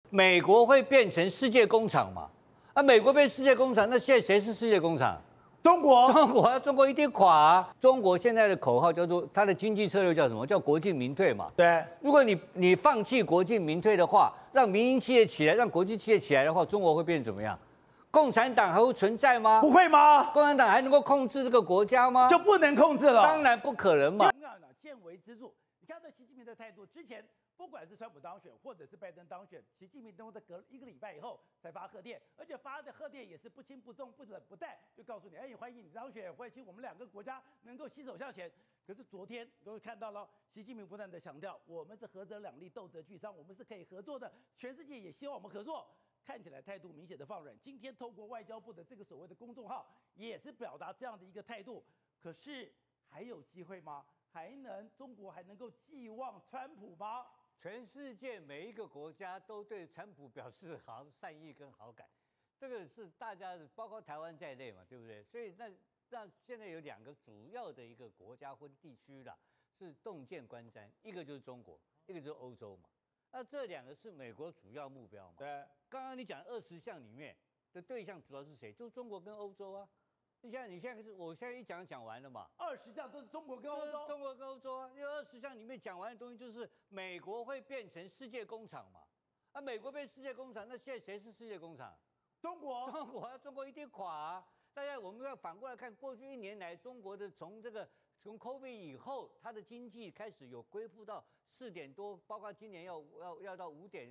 美国会变成世界工厂嘛？啊，美国变世界工厂，那现在谁是世界工厂？ 中国， 中国一定垮啊！中国现在的口号叫做它的经济策略叫什么？叫国进民退嘛。 对， 如果你放弃国进民退的话，让民营企业起来，让国际企业起来的话，中国会变成怎么样？共产党还会存在吗？ 不会吗？ 共产党还能够控制这个国家吗？ 就不能控制了？ 当然不可能嘛。 见微知著。你看到习近平的态度，之前不管是川普当选，或者是拜登当选，习近平都在隔1个礼拜以后才发贺电，而且发的贺电也是不轻不重、不冷不淡，就告诉你，哎，欢迎你当选，欢迎我们2个国家能够携手向前。可是昨天各位看到了，习近平不断的强调，我们是合则两利，斗则俱伤，我们是可以合作的，全世界也希望我们合作。看起来态度明显的放软。今天透过外交部的这个所谓的公众号，也是表达这样的一个态度。可是还有机会吗？中国还能够寄望川普吗？ 全世界每一个国家都对川普表示善意跟好感，这个是大家包括台湾在内嘛，对不对？所以那现在有2个主要的一个国家或地区啦，是洞见观瞻，一个就是中国，一个就是欧洲嘛。那这2个是美国主要目标嘛？ 对。 刚刚你讲20项里面的对象主要是谁？就是中国跟欧洲啊。你现在我现在一讲完了嘛 ？20项都是中国跟欧洲。 中国跟欧洲啊，因为20项里面讲完的东西就是美国会变成世界工厂嘛。啊，美国变世界工厂，那现在谁是世界工厂？ 中国。 中国一定垮啊！大家我们要反过来看，过去1年来，中国的从 COVID 以后，它的经济开始有恢复到4点多，包括今年要到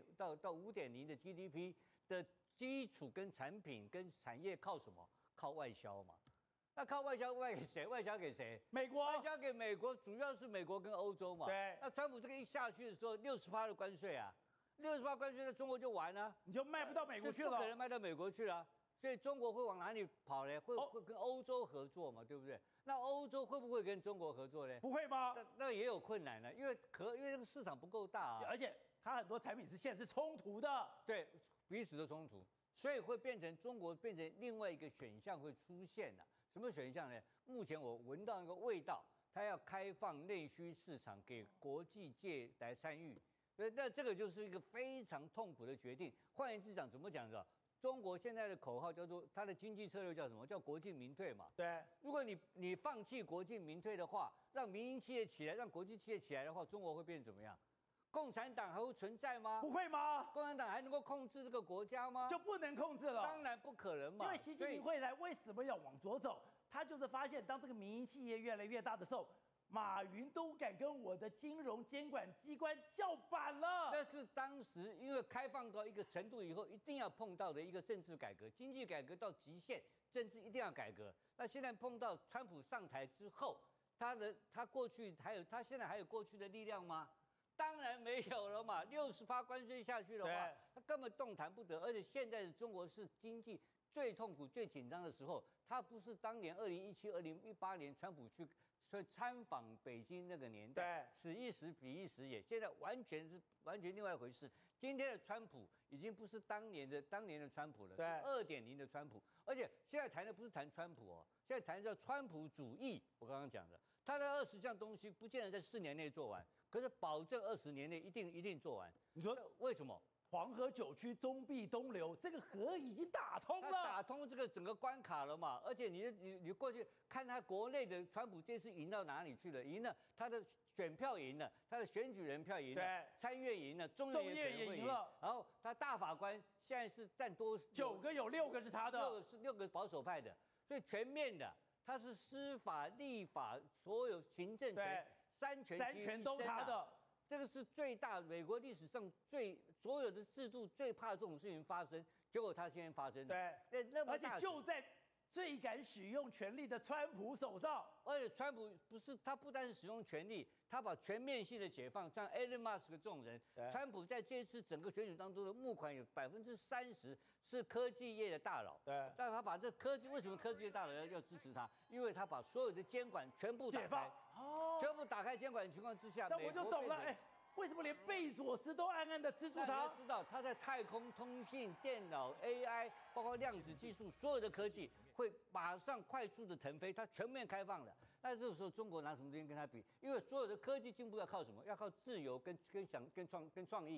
5.0的 GDP 的基础跟产品跟产业靠什么？靠外销嘛。那靠外销给谁？外销给谁？ 美国。 外销给美国，主要是美国跟欧洲嘛。 对。 那川普这个一下去的时候，60%的关税啊，60%关税在中国就完了， 你就卖不到美国去了， 不可能卖到美国去了。所以中国会往哪里跑呢？会跟欧洲合作嘛，对不对？那欧洲会不会跟中国合作呢？ 不会吗？ 那也有困难呢，因为这个市场不够大啊， 而且它很多产品现在是冲突的， 对，彼此的冲突，所以会变成中国变成另外一个选项会出现了。什么选项呢？目前我闻到一个味道，它要开放内需市场给国际界来参与，所以那这个就是一个非常痛苦的决定。换言之讲，怎么讲的？中国现在的口号叫做它的经济策略叫什么？叫国进民退嘛。 对。 如果你放弃国进民退的话，让民营企业起来，让国际企业起来的话，中国会变成怎么样？共产党还会存在吗？ 不会吗？ 共产党还能够控制这个国家吗？ 就不能控制了。 当然不可能嘛。 因为习近平会来为什么要往左走？他就是发现，当这个民营企业越来越大的时候，马云都敢跟我的金融监管机关叫板了。 那是当时因为开放到一个程度以后，一定要碰到的一个政治改革，经济改革到极限，政治一定要改革。那现在碰到川普上台之后，他过去他现在还有过去的力量吗？当然没有了嘛，60%关税下去的话，他根本动弹不得。而且现在的中国是经济最痛苦、最紧张的时候，他不是当年2017、2018年川普去参访北京那个年代，此一时彼一时也。现在完全另外一回事。今天的川普已经不是当年的川普了，是2.0的川普。而且现在谈的不是谈川普哦，现在谈叫川普主义。我刚刚讲的，他的20项东西不见得在4年内做完。可是保证20年内一定做完。 你说为什么？ 黄河9区中壁东流，这个河已经打通了， 打通这个整个关卡了嘛？而且你过去看他国内的川普这次赢到哪里去了？赢了，他的选票赢了，他的选举人票赢了，参议院赢了，众议院也赢了。然后他大法官现在是占多 9个，有6个是他的 ，6个保守派的，所以全面的，他是司法、立法所有行政权。三权都他的， 这个是最大美国历史上所有的制度最怕这种事情发生，结果他现在发生了。 对，而且就在最敢使用权力的川普手上。 而且川普不单是使用权力，他把全面性的解放，像 Elon Musk 这种人，川普在这次整个选举当中的募款有30%是科技业的大佬。 对， 但他把这为什么科技业大佬要支持他？因为他把所有的监管全部打开。全部打开监管的情况之下， 那我就懂了。为什么连贝佐斯都暗暗的资助他？ 知道他在太空、通信、电脑、AI， 包括量子技术，所有的科技会马上快速的腾飞，它全面开放了。那这个时候，中国拿什么东西跟他比？因为所有的科技进步要靠什么？要靠自由跟创意。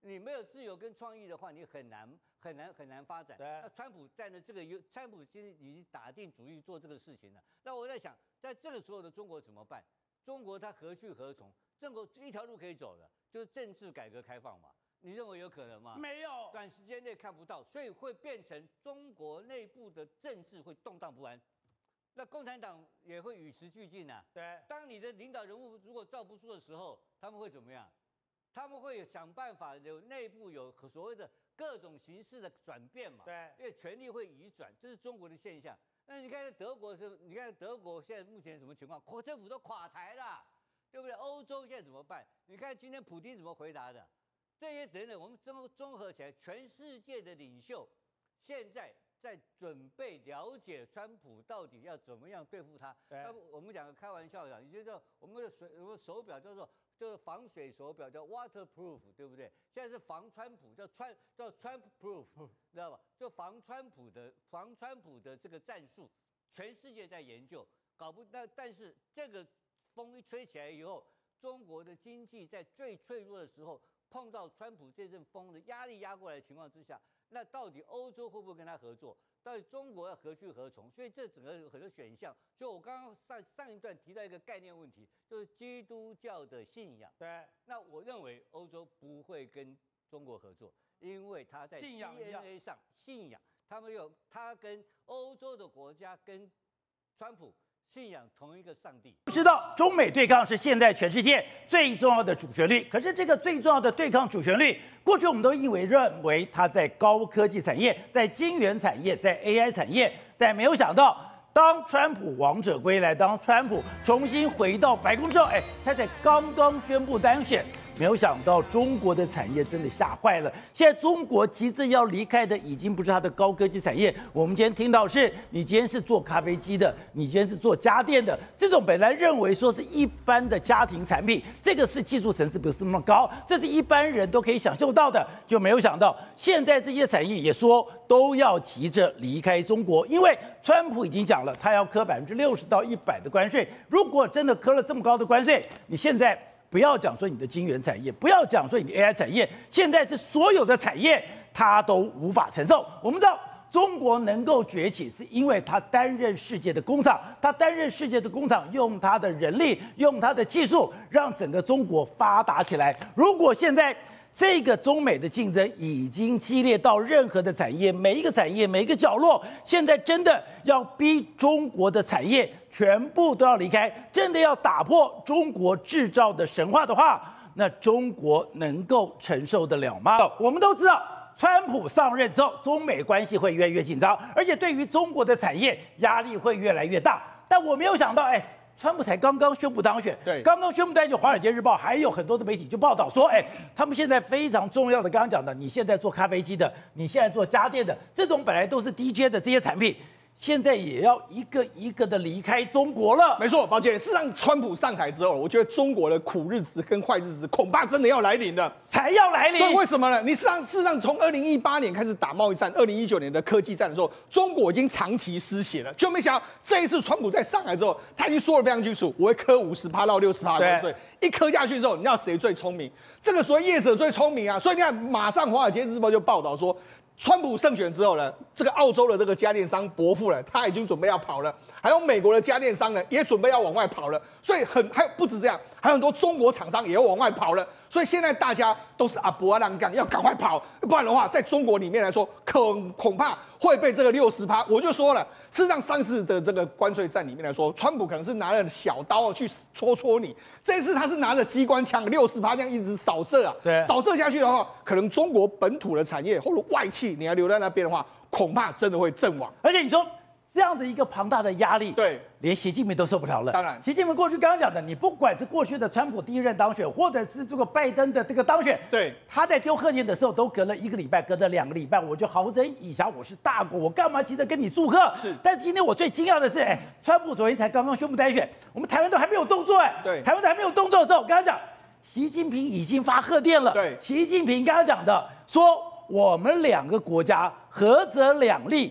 你没有自由跟创意的话，你很难发展。那川普占了这个川普今天已经打定主意做这个事情了。那我在想，在这个时候的中国怎么办？中国它何去何从？中国一条路可以走的，就是政治改革开放嘛。你认为有可能吗？ 没有， 短时间内看不到，所以会变成中国内部的政治会动荡不安。那共产党也会与时俱进啊。 对， 当你的领导人物如果罩不住的时候，他们会怎么样？他们会想办法有内部有所谓的各种形式的转变嘛。 对， 因为权力会移转，这是中国的现象。那你看德国你看德国现在目前什么情况？政府都垮台了，对不对？欧洲现在怎么办？你看今天普丁怎么回答的？这些等等，我们综合起来，全世界的领袖现在在准备了解川普到底要怎么样对付他。我们讲个开玩笑讲，也就是说我们的手表就是防水手表叫 waterproof， 对不对？现在是防川普，叫川普 proof， 知道吧？就防川普的这个战术，全世界在研究，但是这个风一吹起来以后，中国的经济在最脆弱的时候。碰到川普这阵风的压力压过来的情况之下，那到底欧洲会不会跟他合作？到底中国要何去何从？所以这整个有很多选项。所以我刚刚上一段提到一个概念问题，就是基督教的信仰。 对。 那我认为欧洲不会跟中国合作，因为他在 DNA 上信仰，他跟欧洲的国家跟川普。信仰同一个上帝。 知道中美对抗是现在全世界最重要的主旋律，可是这个最重要的对抗主旋律，过去我们都认为它在高科技产业、在晶圆产业、在 AI 产业，但没有想到，当川普王者归来，当川普重新回到白宫之后，他才刚刚宣布当选。没有想到中国的产业真的吓坏了。现在中国急着要离开的已经不是它的高科技产业。我们今天听到是，你今天是做咖啡机的，你今天是做家电的，这种本来认为说是一般的家庭产品，这个是技术层次不是那么高，这是一般人都可以享受到的，就没有想到现在这些产业也说都要急着离开中国，因为川普已经讲了，他要科60%到100%的关税。如果真的科了这么高的关税，你现在不要讲说你的晶圆产业，不要讲说你的 AI 产业，现在是所有的产业它都无法承受。我们知道中国能够崛起，是因为它担任世界的工厂，它担任世界的工厂，用它的人力，用它的技术，让整个中国发达起来。如果现在这个中美的竞争已经激烈到任何的产业，每一个产业每一个角落，现在真的要逼中国的产业全部都要离开，真的要打破中国制造的神话的话，那中国能够承受得了吗？我们都知道，川普上任之后，中美关系会越来越紧张，而且对于中国的产业压力会越来越大。但我没有想到，川普才刚刚宣布当选， 对， 刚刚宣布当选，《华尔街日报》还有很多的媒体就报道说，他们现在非常重要的，刚刚讲的，你现在做咖啡机的，你现在做家电的，这种本来都是低阶的这些产品，现在也要一个一个的离开中国了。 没错，宝姐，事实上，川普上台之后，我觉得中国的苦日子跟坏日子恐怕真的要来临了， 才要来临。 对，为什么呢？事实上，从2018年开始打贸易战，2019年的科技战的时候，中国已经长期失血了，就没想到这一次川普在上来之后，他已经说得非常清楚，我会科50%到60%的关税。一科下去之后，你知道谁最聪明？这个所谓业者最聪明啊！所以你看，马上《华尔街日报》就报道说，川普胜选之后呢，这个澳洲的这个家电商伯父呢，他已经准备要跑了，还有美国的家电商呢，也准备要往外跑了。所以还有不止这样，还有很多中国厂商也要往外跑了。所以现在大家都是阿伯浪干，要赶快跑，不然的话，在中国里面来说，恐怕会被这个60%。我就说了，事实上上次的这个关税战里面来说，川普可能是拿了小刀去戳你，这一次他是拿着机关枪60%这样一直扫射啊， 对， 扫射下去的话，可能中国本土的产业或者外企你要留在那边的话，恐怕真的会阵亡。 而且你说这样的一个庞大的压力， 对， 连习近平都受不了了。 当然， 习近平过去刚刚讲的，你不管是过去的川普第一任当选，或者是这个拜登的这个当选， 对， 他在丢贺电的时候都隔了1个礼拜，隔了2个礼拜，我就好整以暇，我是大国，我干嘛急着跟你祝贺？ 是。 但是今天我最惊讶的是，川普昨天才刚刚宣布当选，我们台湾都还没有动作， 对， 台湾都还没有动作的时候，我刚刚讲，习近平已经发贺电了， 对， 习近平刚刚讲的说，我们2个国家合则2利。斗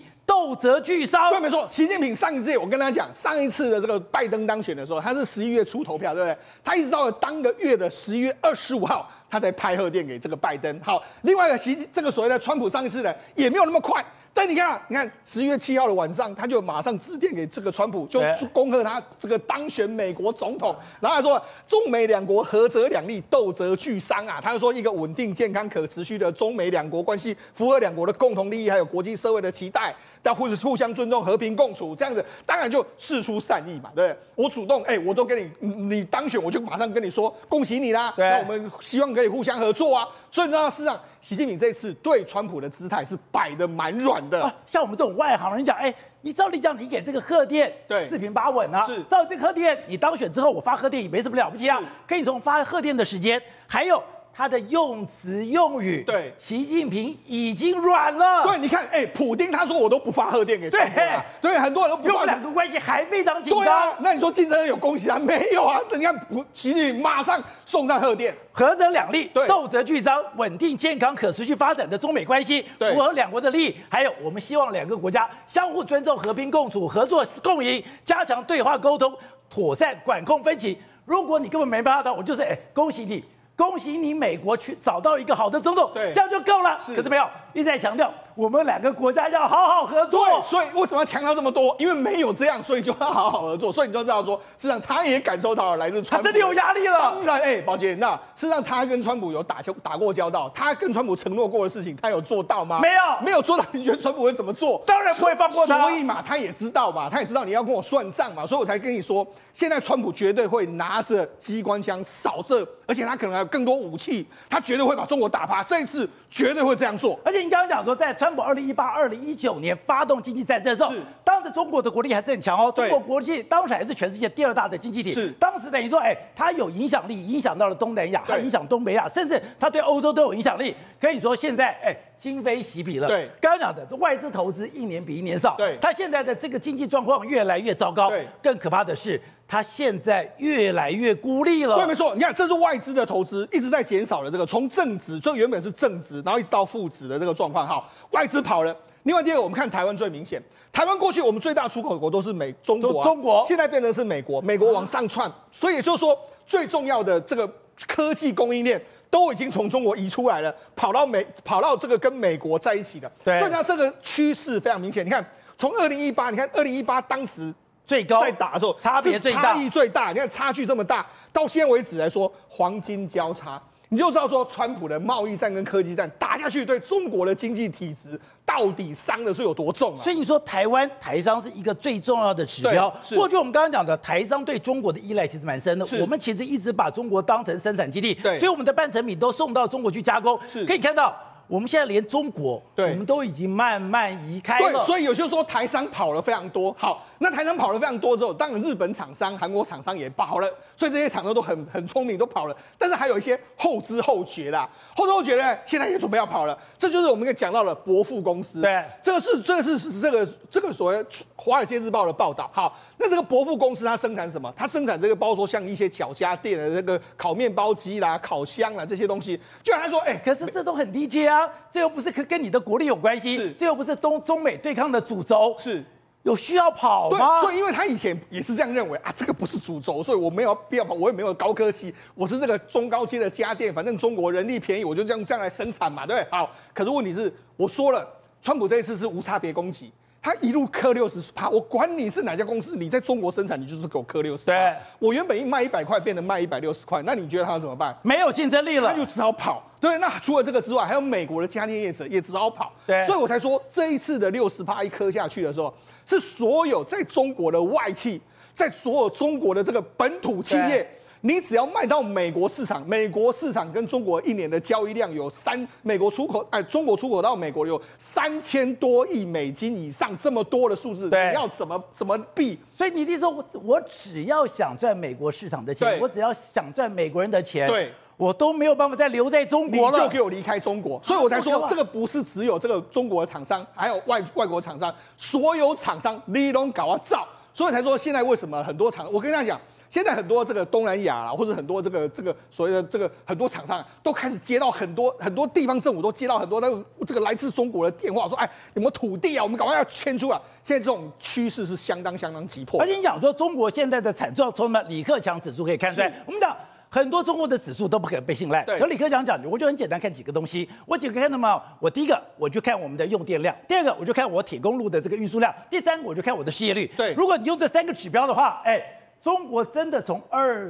斗则俱伤。 对，没错。习近平上一届我跟他讲，上一次的这个拜登当选的时候，他是11月初投票，对不对？他一直到了当个月的11月25号，他才拍贺电给这个拜登。好，另外一个这个所谓的川普上一次呢，也没有那么快。但你看11月7号的晚上，他就马上致电给这个川普，就恭贺他这个当选美国总统。然后他说，中美两国合则两利，斗则俱伤啊。他就说，一个稳定、健康、可持续的中美两国关系，符合两国的共同利益，还有国际社会的期待，要互相尊重、和平共处，这样子当然就释出善意嘛，对不对？我主动，我都跟你当选，我就马上跟你说恭喜你啦。那我们希望可以互相合作啊。所以你知道，事实上，习近平这次对川普的姿态是摆得蛮软的。 像我们这种外行人讲，你照理讲，你给这个贺电四平八稳啊。是，照这个贺电，你当选之后，我发贺电也没什么了不起啊。可以从发贺电的时间，还有他的用词用语，对，习近平已经软了。 对，你看，普丁他说我都不发贺电给川普啊，对，很多人都不发。 用两国关系还非常紧张。 对啊，那你说竞争人有恭喜他没有啊？你看习近平马上送上贺电， 合则两利，斗则俱伤，稳定、健康、可持续发展的中美关系，符合两国的利益。还有，我们希望两个国家相互尊重、和平共处、合作共赢，加强对话沟通，妥善管控分歧。如果你根本没办法到，我就是恭喜你。恭喜你，美国去找到一个好的总统，这样就够了。可是没有，一直在强调我们两个国家要好好合作。 对，所以为什么要强调这么多？因为没有这样，所以就要好好合作。所以你就知道说，事实上他也感受到了来自川普， 他真的有压力了。 当然，宝杰，那事实上他跟川普有打过交道，他跟川普承诺过的事情，他有做到吗？没有做到。你觉得川普会怎么做？ 当然不会放过他。 所以嘛，他也知道嘛，他也知道你要跟我算账嘛，所以我才跟你说，现在川普绝对会拿着机关枪扫射，而且他可能还有更多武器。他绝对会把中国打趴，这一次绝对会这样做。 而且你刚刚讲说，在川普2018、2019年发动经济战争的时候，当时中国的国力还是很强哦。中国国际当时还是全世界第2大的经济体。是，当时等于说，他有影响力，影响到了东南亚，他影响东北亚，甚至他对欧洲都有影响力。跟你说，现在今非昔比了。对，刚刚讲的外资投资一年比一年少。对，他现在的这个经济状况越来越糟糕。对，更可怕的是，他现在越来越孤立了。 对，没错。你看，这是外资的投资一直在减少了，这个从正值就原本是正值，然后一直到负值的这个状况。好，外资跑了。另外第二个，我们看台湾最明显。台湾过去我们最大出口国都是中国，现在变成是美国，美国往上窜，所以也就是说，最重要的这个科技供应链都已经从中国移出来了，跑到这个跟美国在一起的。对，所以呢，这个趋势非常明显。你看，从2018，你看2018当时最高在打的时候， 差别最大， 差异最大。你看差距这么大，到现在为止来说，黄金交叉。你就知道说，川普的贸易战跟科技战打下去，对中国的经济体质到底伤的是有多重啊？ 所以你说台商是一个最重要的指标。过去我们刚刚讲的台商对中国的依赖其实蛮深的，我们其实一直把中国当成生产基地，所以我们的半成品都送到中国去加工。可以看到，我们现在连中国，我们都已经慢慢移开了。 对，所以有些说台商跑了非常多。好，那台商跑了非常多之后，当然日本厂商、韩国厂商也跑了，所以这些厂商都很聪明，都跑了。但是还有一些后知后觉啦，后知后觉呢，现在也准备要跑了。这就是我们讲到了博富公司。对，这个是所谓《华尔街日报》的报道。好，那这个博富公司它生产什么？它生产这个包括说像一些小家电的这个烤面包机啦、烤箱啦这些东西。就他说， 可是这都很低阶啊，这又不是跟你的国力有关系，这又不是中美对抗的主轴。是。有需要跑吗？ 对，所以因为他以前也是这样认为啊，这个不是主轴，所以我没有必要跑，我也没有高科技，我是这个中高阶的家电，反正中国人力便宜，我就这样来生产嘛，对不对？好，可是问题是，我说了，川普这一次是无差别攻击，他一路磕60%，我管你是哪家公司，你在中国生产，你就是给我磕60%。对，我原本卖100块，变成卖160块，那你觉得他要怎么办？ 没有竞争力了， 他就只好跑。对，那除了这个之外，还有美国的家电业者也只好跑。对，所以我才说这一次的60%一磕下去的时候，是所有在中国的外企，在所有中国的这个本土企业，你只要卖到美国市场，美国市场跟中国一年的交易量有中国出口到美国有3000多亿美金以上，这么多的数字，你要怎么避？ 所以你的说，我只要想赚美国市场的钱，我只要想赚美国人的钱，对。我都没有办法再留在中国了， 你就给我离开中国。所以我才说，这个不是只有这个中国的厂商，还有外国厂商，所有厂商你都搞啊造。所以才说，现在为什么很多我跟大家讲， 现在很多这个东南亚啦，或者很多这个所谓的这个很多厂商都开始接到很多地方政府都接到很多这个来自中国的电话，说哎有没有土地啊，我们赶快要迁出来。现在这种趋势是相当急迫。 而且你讲说中国现在的产出，从李克强指数可以看出来，我们讲。很多中国的指数都不可被信赖。可李克强讲，我就很简单看几个东西。我几个看什么？我第一个我就看我们的用电量，第二个我就看我铁公路的这个运输量，第三个我就看我的失业率。 对， 如果你用这3个指标的话，中国真的从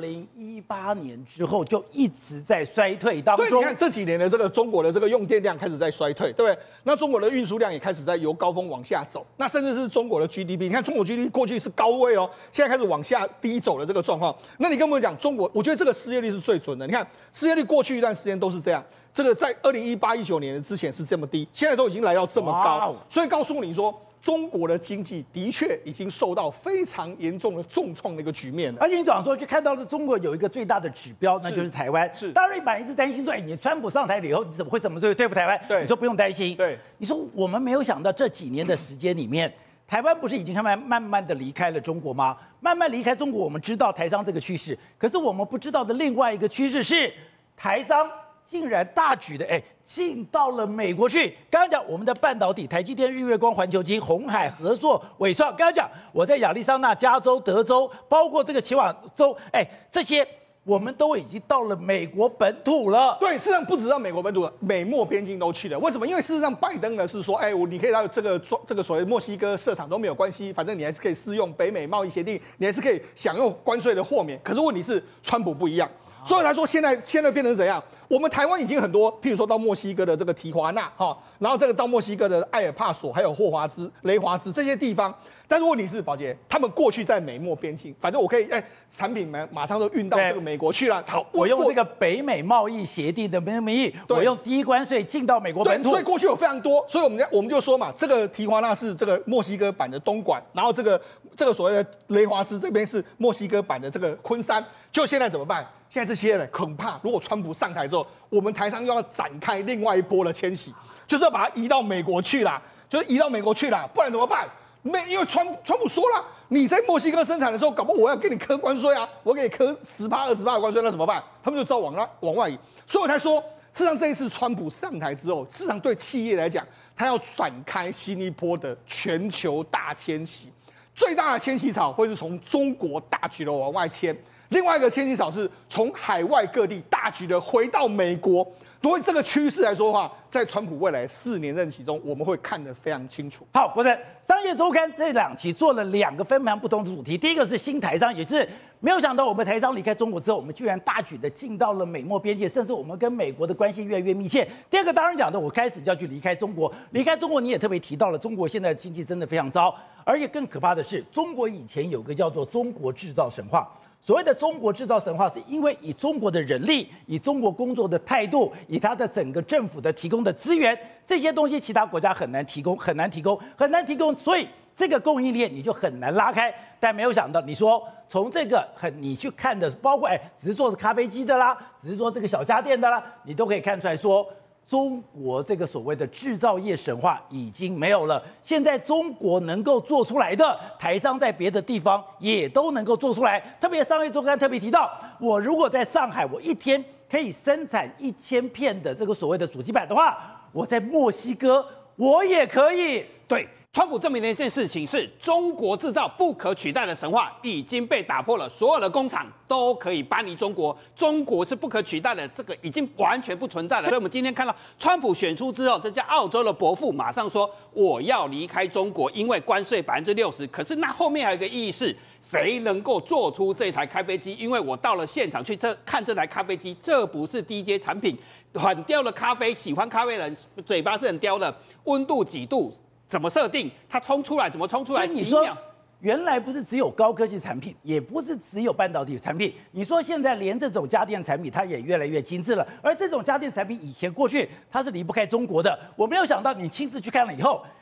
2018年之后就一直在衰退当中。 对，你看这几年的这个中国的这个用电量开始在衰退，对不对？那中国的运输量也开始在由高峰往下走，那甚至是中国的 GDP， 你看中国 GDP 过去是高位哦，现在开始往下低走的这个状况。那你跟我讲中国，我觉得这个失业率是最准的。你看失业率过去一段时间都是这样，这个在2018、19年之前是这么低，现在都已经来到这么高，所以告诉你说。中国的经济的确已经受到非常严重的重创的一个局面了， 而且你早上说就看到了中国有一个最大的指标，那就是台湾。是，当然你本来一直担心说，你川普上台了以后，你怎么对付台湾？对，你说不用担心。 对， 你说我们没有想到这几年的时间里面，台湾不是已经慢慢的离开了中国吗？慢慢离开中国，我们知道台商这个趋势，可是我们不知道的另外一个趋势是台商。竟然大举的进到了美国去。刚刚讲我们的半导体，台积电、日月光、环球晶、鸿海、和硕、伟创。刚刚讲我在亚利桑那、加州、德州，包括这个奇瓦州，这些我们都已经到了美国本土了。 对，事实上不止到美国本土，美墨边境都去了。为什么？因为事实上拜登呢是说，你可以到这个所谓墨西哥设厂都没有关系，反正你还是可以适用北美贸易协定，你还是可以享用关税的豁免。可是问题是，川普不一样。所以他说，现在变成怎样？我们台湾已经很多，譬如说到墨西哥的这个提华纳然后这个到墨西哥的埃尔帕索，还有霍华兹、雷华兹这些地方。但是问题是，宝杰他们过去在美墨边境，反正我可以产品马上都运到这个美国去了。好， 我用这个北美贸易协定的名义，我用低关税进到美国本土。 所以过去有非常多，所以我们就说嘛，这个提华纳是这个墨西哥版的东莞，然后这个所谓的雷华兹这边是墨西哥版的这个昆山。就现在怎么办？现在这些人恐怕，如果川普上台之后，我们台商又要展开另外一波的迁徙，就是要把它移到美国去啦，不然怎么办？因为川普说了，你在墨西哥生产的时候，搞不好我要给你课关税啊，我给你课10%、20%的关税，那怎么办？他们就照往外移，所以我才说，事实上这一次川普上台之后，事实上对企业来讲，他要展开新一波的全球大迁徙，最大的迁徙潮会是从中国大举的往外迁。另外一个迁徙潮是从海外各地大举的回到美国，所以这个趋势来说的话，在川普未来4年任期中，我们会看得非常清楚。 好，国珍，商业周刊这2期做了2个非常不同的主题，第一个是新台商，也就是没有想到我们台商离开中国之后，我们居然大举的进到了美墨边界，甚至我们跟美国的关系越来越密切。第二个当然讲的，我开始就要去离开中国，离开中国你也特别提到了，中国现在的经济真的非常糟，而且更可怕的是，中国以前有个叫做中国制造神话。所谓的中国制造神话，是因为以中国的人力、以中国工作的态度、以它的整个政府的提供的资源，这些东西其他国家很难提供，所以这个供应链你就很难拉开。但没有想到，你说从这个你去看的，包括只是做咖啡机的啦，只是做这个小家电的啦，你都可以看出来说。中国这个所谓的制造业神话已经没有了。现在中国能够做出来的，台商在别的地方也都能够做出来。特别商业周刊特别提到，我如果在上海，我一天可以生产1000片的这个所谓的主机板的话，我在墨西哥我也可以。 对。川普证明的一件事情是，中国制造不可取代的神话已经被打破了，所有的工厂都可以搬离中国，中国是不可取代的，这个已经完全不存在了。所以我们今天看到川普选出之后，这家澳洲的伯父马上说我要离开中国，因为关税60%。可是那后面还有一个意义是，谁能够做出这台咖啡机？因为我到了现场去看这台咖啡机，这不是低阶产品，很刁的咖啡，喜欢咖啡人嘴巴是很刁的，温度几度？怎么设定？它冲出来怎么冲出来？ 你说原来不是只有高科技产品，也不是只有半导体产品。你说现在连这种家电产品，它也越来越精致了。而这种家电产品以前过去它是离不开中国的。我没有想到你亲自去看了以后，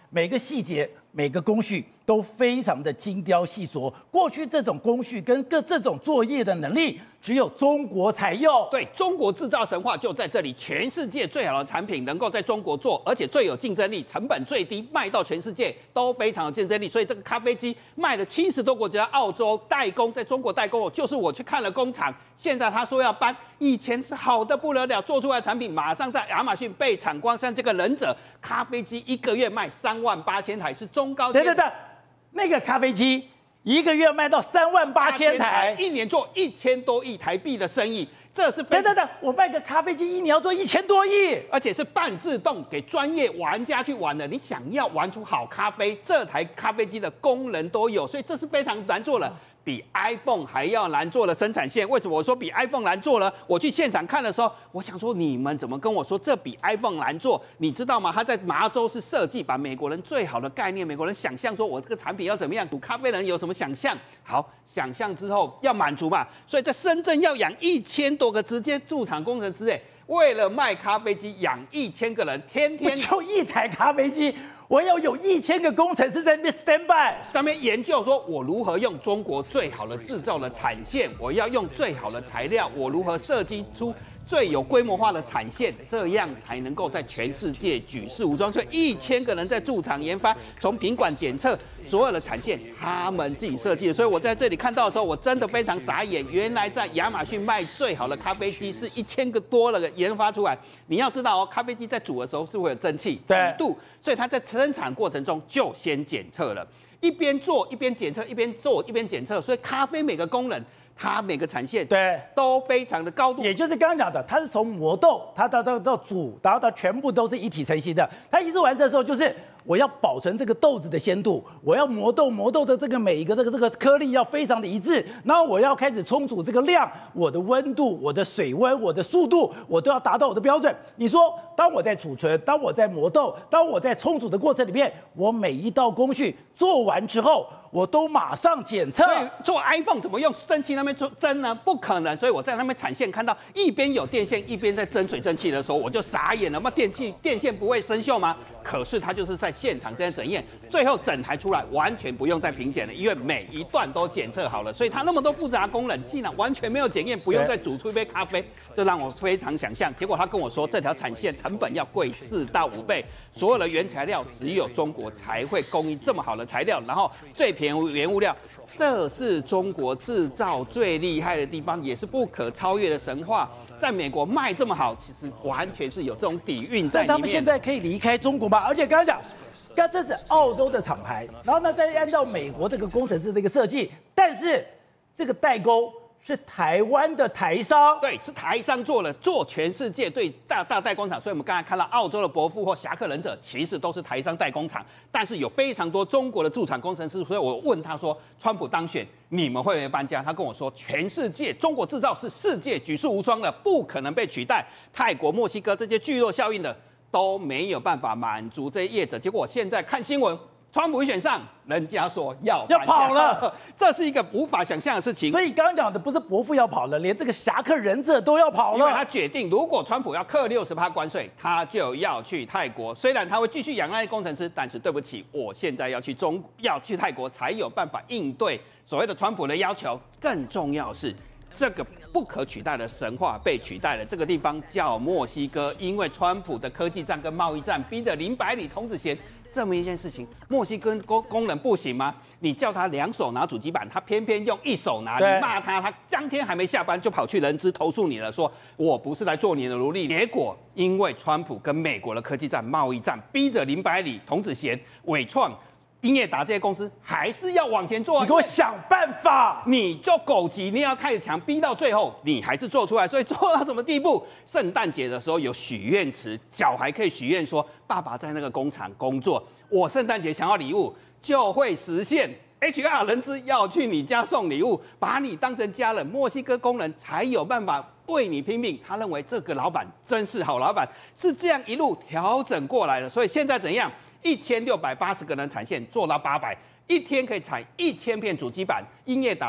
每个细节、每个工序都非常的精雕细琢。过去这种工序跟这种作业的能力，只有中国才有。 对，中国制造神话就在这里，全世界最好的产品能够在中国做，而且最有竞争力，成本最低，卖到全世界都非常有竞争力。所以这个咖啡机卖了70多国家，澳洲代工，在中国代工，就是我去看了工厂，现在他说要搬，以前是好的不得了，做出来的产品马上在亚马逊被抢光，像这个忍者咖啡机1个月卖38000台，是中高阶。 等，那个咖啡机1个月卖到38000台， 一年做1000多亿台币的生意，这是等，我卖个咖啡机1年要做1000多亿， 而且是半自动给专业玩家去玩的。你想要玩出好咖啡，这台咖啡机的功能都有，所以这是非常难做了。比 iPhone 还要难做的生产线，为什么我说比 iPhone 难做呢？我去现场看的时候，我想说你们怎么跟我说这比 iPhone 难做？你知道吗？他在麻州是设计，把美国人最好的概念，美国人想象说我这个产品要怎么样，煮咖啡人有什么想象？好，想象之后要满足嘛，所以在深圳要养1000多个直接驻场工程师，为了卖咖啡机养1000个人，天天就一台咖啡机。我要有1000个工程师在那边 stand by， 上面研究说我如何用中国最好的制造的产线，我要用最好的材料，我如何设计出最有规模化的产线，这样才能够在全世界举世无双。所以1000个人在驻场研发，从品管检测所有的产线，他们自己设计的。所以我在这里看到的时候，我真的非常傻眼。原来在亚马逊卖最好的咖啡机是1000个多了研发出来。你要知道哦，咖啡机在煮的时候是会有蒸汽几度，所以它在生产过程中就先检测了，一边做一边检测，一边做一边检测。所以咖啡每个功能，它每个产线都非常的高度， 也就是刚刚讲的，它是从磨豆，它到煮，然后它全部都是一体成型的。它一次完成的时候，就是我要保存这个豆子的鲜度，我要磨豆的这个每一个这个颗粒要非常的一致，然后我要开始冲煮这个量，我的温度、我的水温、我的速度，我都要达到我的标准。你说，当我在储存，当我在磨豆，当我在冲煮的过程里面，我每一道工序做完之后，我都马上检测。 所以做 iPhone 怎么用蒸汽那边蒸呢？不可能。所以我在那边产线看到一边有电线，一边在蒸水蒸气的时候，我就傻眼了。那电线不会生锈吗？可是它就是在现场这样检验，最后整台出来完全不用再评检了，因为每一段都检测好了。所以它那么多复杂功能，竟然完全没有检验，不用再煮出一杯咖啡，这让我非常想象。结果他跟我说，这条产线成本要贵4到5倍，所有的原材料只有中国才会供应这么好的材料，然后最便宜原物料，这是中国制造最厉害的地方，也是不可超越的神话。在美国卖这么好，其实完全是有这种底蕴在里面。 但他们现在可以离开中国吗？而且刚刚讲，这是澳洲的厂牌，然后呢再按照美国这个工程师的一个设计，但是这个代工是台湾的台商， 对，是台商做全世界最大代工厂。所以我们刚才看到澳洲的伯父或侠客忍者，其实都是台商代工厂，但是有非常多中国的驻场工程师。所以我问他说，川普当选，你们会不会搬家？他跟我说，全世界中国制造是世界举世无双的，不可能被取代。泰国、墨西哥这些聚落效应的都没有办法满足这些业者。结果我现在看新闻，川普一选上，人家说要跑了， 这是一个无法想象的事情。 所以刚刚讲的不是伯父要跑了，连这个侠客忍者都要跑了。 因为他决定，如果川普要课60%关税，他就要去泰国。虽然他会继续养那些工程师，但是对不起，我现在要去泰国才有办法应对所谓的川普的要求。更重要是，这个不可取代的神话被取代了。这个地方叫墨西哥，因为川普的科技战跟贸易战逼得林百里童子贤。这么一件事情，墨西哥工人不行吗？你叫他2手拿主机板，他偏偏用1手拿。你骂他，他当天还没下班就跑去人资投诉你了，说我不是来做你的奴隶。结果因为川普跟美国的科技战、贸易战，逼着林百里、童子贤、伟创、英业达这些公司还是要往前做。 你给我想办法！ 你就狗急，你要太强，逼到最后你还是做出来。所以做到什么地步？圣诞节的时候有许愿池，小孩可以许愿说，爸爸在那个工厂工作，我圣诞节想要礼物就会实现。HR 人资要去你家送礼物，把你当成家人，墨西哥工人才有办法为你拼命。他认为这个老板真是好老板，是这样一路调整过来的。所以现在怎样？1680个人产线做到800，一天可以产1000片主机板。英业达的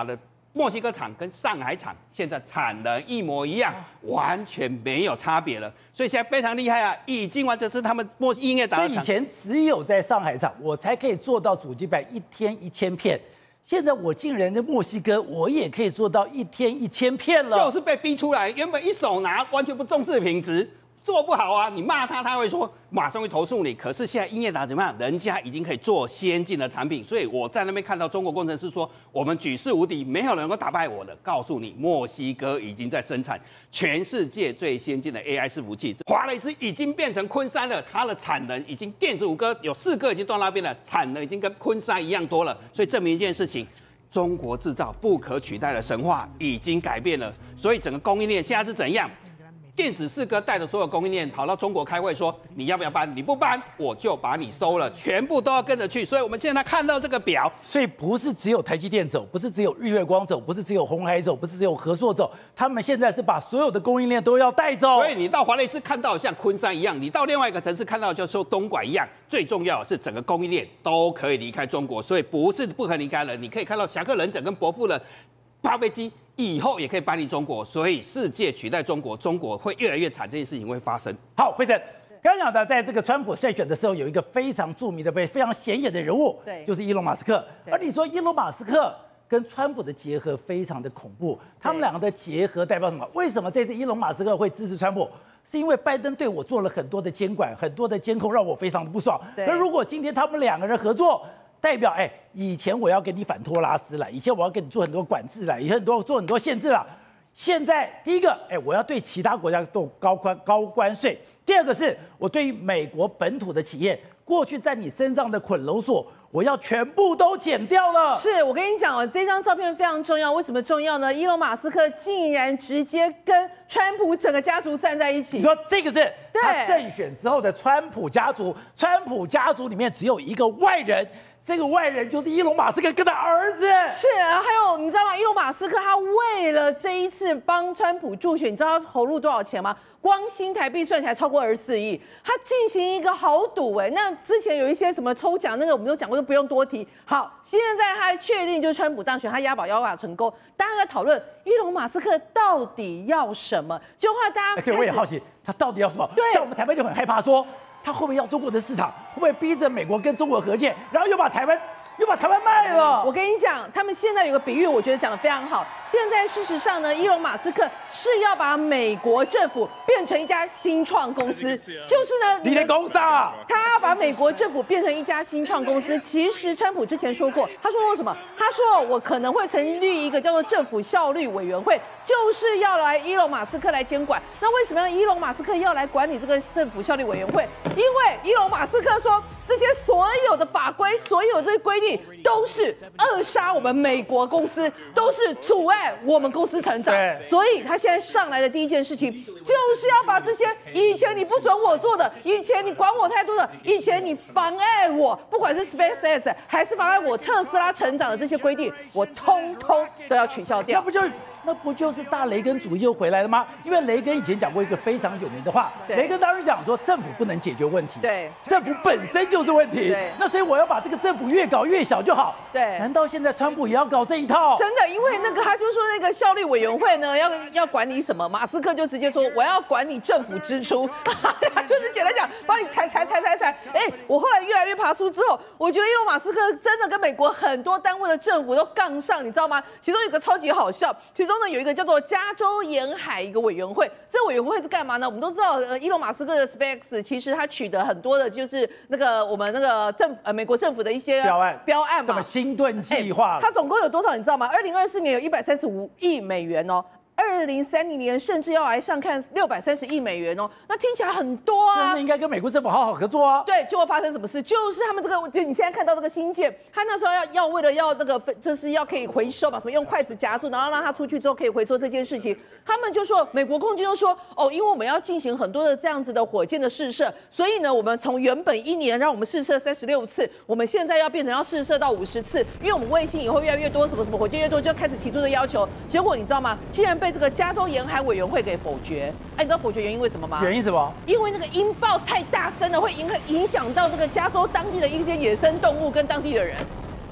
墨西哥厂跟上海厂现在产能一模一样，完全没有差别了。所以现在非常厉害啊，已经完成是他们英业达的厂。 所以以前只有在上海厂我才可以做到主机板1天1000片。现在我竟然在墨西哥，我也可以做到1天1000片了， 就是被逼出来。原本一手拿，完全不重视品质，做不好啊，你骂他，他会说马上会投诉你。可是现在英业达怎么样？人家已经可以做先进的产品，所以我在那边看到中国工程师说，我们举世无敌，没有人能够打败我的。告诉你，墨西哥已经在生产全世界最先进的 AI 伺服器，华雷兹已经变成昆山了，它的产能已经电子5哥有4个已经到那边了，产能已经跟昆山一样多了。所以证明一件事情。中国制造不可取代的神话已经改变了，所以整个供应链现在是怎样？电子4哥带着所有供应链跑到中国开会说，你要不要搬？你不搬，我就把你收了，全部都要跟着去。所以我们现在看到这个表， 所以不是只有台积电走，不是只有日月光走，不是只有鸿海走，不是只有和硕走，他们现在是把所有的供应链都要带走。 所以你到华雷兹看到像昆山一样，你到另外一个城市看到就说东莞一样，最重要的是整个供应链都可以离开中国，所以不是不可离开了。你可以看到侠客忍者跟伯父的八飞机。以后也可以搬离中国，所以世界取代中国，中国会越来越惨，这件事情会发生。 好，慧珍，刚讲的，在这个川普胜选的时候，有一个非常著名的、非常显眼的人物， 对， 就是伊隆马斯克。而你说伊隆马斯克跟川普的结合非常的恐怖，他们两个的结合代表什么？为什么这次伊隆马斯克会支持川普？是因为拜登对我做了很多的监管、很多的监控，让我非常的不爽。而如果今天他们两个人合作，代表以前我要给你反托拉斯了，以前我要给你做很多管制了，以前做很多限制了。现在第一个，我要对其他国家都高关税；第二个是我对于美国本土的企业，过去在你身上的捆楼索，我要全部都剪掉了。 是我跟你讲哦，这张照片非常重要。为什么重要呢？伊隆马斯克竟然直接跟川普整个家族站在一起。 你说这个是他胜选之后的川普家族，川普家族里面只有一个外人。这个外人就是伊隆马斯克跟他儿子。 是啊，还有你知道吗？伊隆马斯克他为了这一次帮川普助选，你知道他投入多少钱吗？光新台币算起来超过24亿。他进行一个豪赌，那之前有一些什么抽奖，那个我们都讲过，就不用多提。好，现在他确定就是川普当选，他押宝成功，大家在讨论伊隆马斯克到底要什么？就后来大家对，我也好奇他到底要什么。 对， 像我们台湾就很害怕说。他会不会要中国的市场？会不会逼着美国跟中国和解，然后又把台湾卖了？ 我跟你讲，他们现在有个比喻，我觉得讲得非常好。现在事实上呢，伊隆马斯克是要把美国政府变成一家新创公司，就是呢， 你的工商， 他要把美国政府变成一家新创公司。其实川普之前说过，他说什么？他说我可能会成立一个叫做政府效率委员会，就是要来伊隆马斯克来监管。那为什么伊隆马斯克要来管理这个政府效率委员会？因为伊隆马斯克说，这些所有的法规、所有这些规定都是扼杀我们美国公司，都是阻碍我们公司成长。所以他现在上来的第一件事情，就是要把这些以前你不准我做的，以前你管我太多的，以前你妨碍我，不管是 SpaceX 还是妨碍我特斯拉成长的这些规定，我通通都要取消掉。 那不就是大雷根主义又回来了吗？因为雷根以前讲过一个非常有名的话，雷根当时讲说政府不能解决问题， 对， 政府本身就是问题， 对， 那所以我要把这个政府越搞越小就好， 对。 难道现在川普也要搞这一套？ 真的，因为那个他就说那个效率委员会呢，要管理什么？马斯克就直接说我要管理政府支出，就是简单讲，帮你裁。我后来越来越爬书之后，我觉得伊隆马斯克真的跟美国很多单位的政府都杠上，你知道吗？其中有一个超级好笑，其中呢有一个叫做加州沿海一个委员会，这个委员会是干嘛呢？我们都知道，伊隆马斯克的 SpaceX 其实他取得很多的就是那个我们那个美国政府的一些标案嘛， 什么星盾计划， 它总共有多少你知道吗？2024年有135亿美元哦。2030年甚至要来上看630亿美元哦，那听起来很多啊。 那应该跟美国政府好好合作啊。 对，就会发生什么事？就是他们这个，就你现在看到这个新建，他那时候要为了要那个，就是要可以回收嘛，什么用筷子夹住，然后让它出去之后可以回收这件事情，他们就说，美国空军就说，因为我们要进行很多的这样子的火箭的试射，所以呢，我们从原本1年让我们试射36次，我们现在要变成要试射到50次，因为我们卫星以后越来越多，什么火箭越多，就开始提出的要求。结果你知道吗？竟然被这个加州沿海委员会给否决。你知道否决原因为什么吗？ 原因什么？ 因为那个音爆太大声了，会影响到这个加州当地的一些野生动物跟当地的人。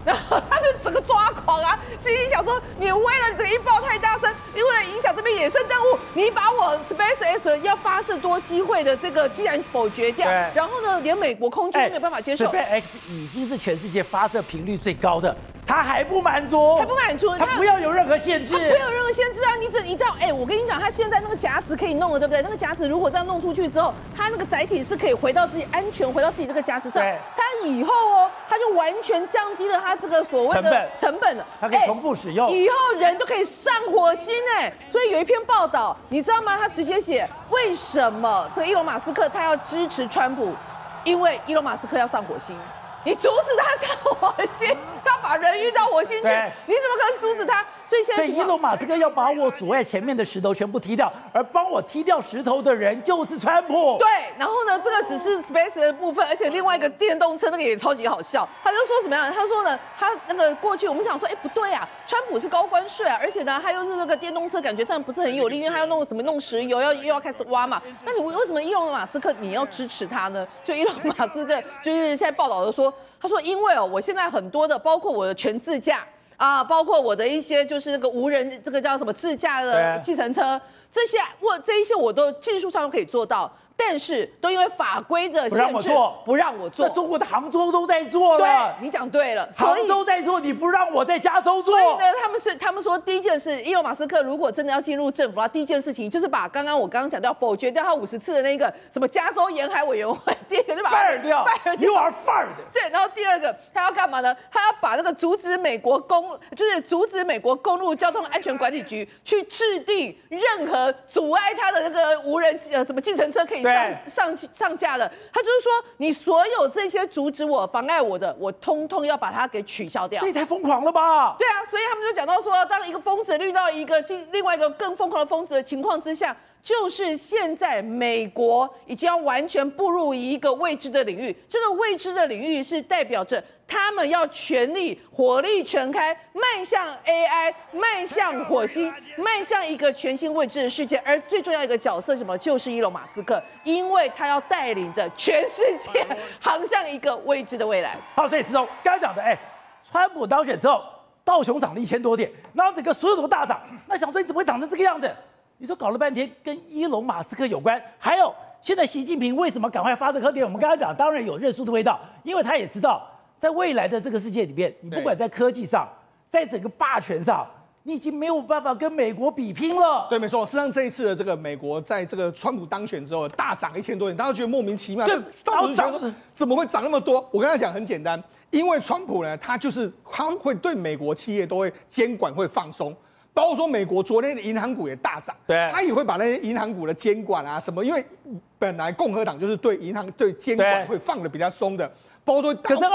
然后他就整个抓狂啊，心里想说，你为了这个音爆太大声，因为影响这边野生动物，你把我 SpaceX 要发射多机会的这个既然否决掉，然后呢，连美国空军都没有办法接受。 SpaceX 已经是全世界发射频率最高的，他还不满足，他不要有任何限制， 他不要有任何限制啊！你知道，我跟你讲，他现在那个夹子可以弄了，对不对？那个夹子如果这样弄出去之后，它那个载体是可以回到自己安全，回到自己这个夹子上。它以后它就完全降低了它这个所谓的成本了， 它可以重复使用。 以后人都可以上火星所以有一篇报道，你知道吗？他直接写为什么这个伊隆马斯克他要支持川普，因为伊隆马斯克要上火星。你阻止他上火星，他把人运到火星去，你怎么可能阻止他？所以现在， 伊隆马斯克要把我阻碍前面的石头全部踢掉，而帮我踢掉石头的人就是川普。 对，然后呢，这个只是 Space 的部分，而且另外一个电动车那个也超级好笑。他就说怎么样？他说呢，他那个过去我们想说，不对啊，川普是高关税啊，而且呢，他又是那个电动车，感觉上不是很有利，因为他要怎么弄石油，又要开始挖嘛。那你为什么伊隆马斯克你要支持他呢？就伊隆马斯克就是现在报道的说，他说因为我现在很多的，包括我的全自驾。包括我的一些就是那个无人这个叫什么自驾的计程车，这一些我都技术上都可以做到，但是都因为法规的限制不让我做。 那中国的杭州都在做了， 对，你讲对了， 杭州在做，你不让我在加州做。 所以呢，他们说第一件事，伊隆马斯克如果真的要进入政府，他第一件事情就是把我刚刚讲到否决掉他50次的那个什么加州沿海委员会，第一个就把 fire 掉 ，You are fired。 对，然后第二个他要干嘛呢？他要把那个阻止美国公路交通安全管理局去制定任何阻碍他的那个无人什么计程车可以上架的。他就是说，你所有这些阻止我、妨碍我的，我通通要把它给取消掉。 这也太疯狂了吧？ 对啊，所以他们就讲到说，当一个疯子遇到另外一个更疯狂的疯子的情况之下，就是现在美国已经要完全步入一个未知的领域。这个未知的领域是代表着他们要全力、火力全开，迈向 AI， 迈向火星，迈向一个全新未知的世界。而最重要一个角色是什么？就是伊隆马斯克，因为他要带领着全世界航向一个未知的未来。 好，所以石头刚刚讲的，川普当选之后，道琼涨了1000多点，然后整个所有都大涨。那想说你怎么会长成这个样子？你说搞了半天跟伊隆马斯克有关，还有现在习近平为什么赶快发这核电？我们刚刚讲，当然有认输的味道，因为他也知道，在未来的这个世界里面，你不管在科技上，在整个霸权上，你已经没有办法跟美国比拼了。 对，没错。事实上，这一次的这个美国在这个川普当选之后大涨1000多点，大家觉得莫名其妙，川普觉得怎么会涨那么多？我跟他讲很简单，因为川普呢，他会对美国企业都会监管会放松。包括说美国昨天的银行股也大涨， 对， 他也会把那些银行股的监管啊什么，因为本来共和党就是对银行对监管会放的比较松的。包括说， 可是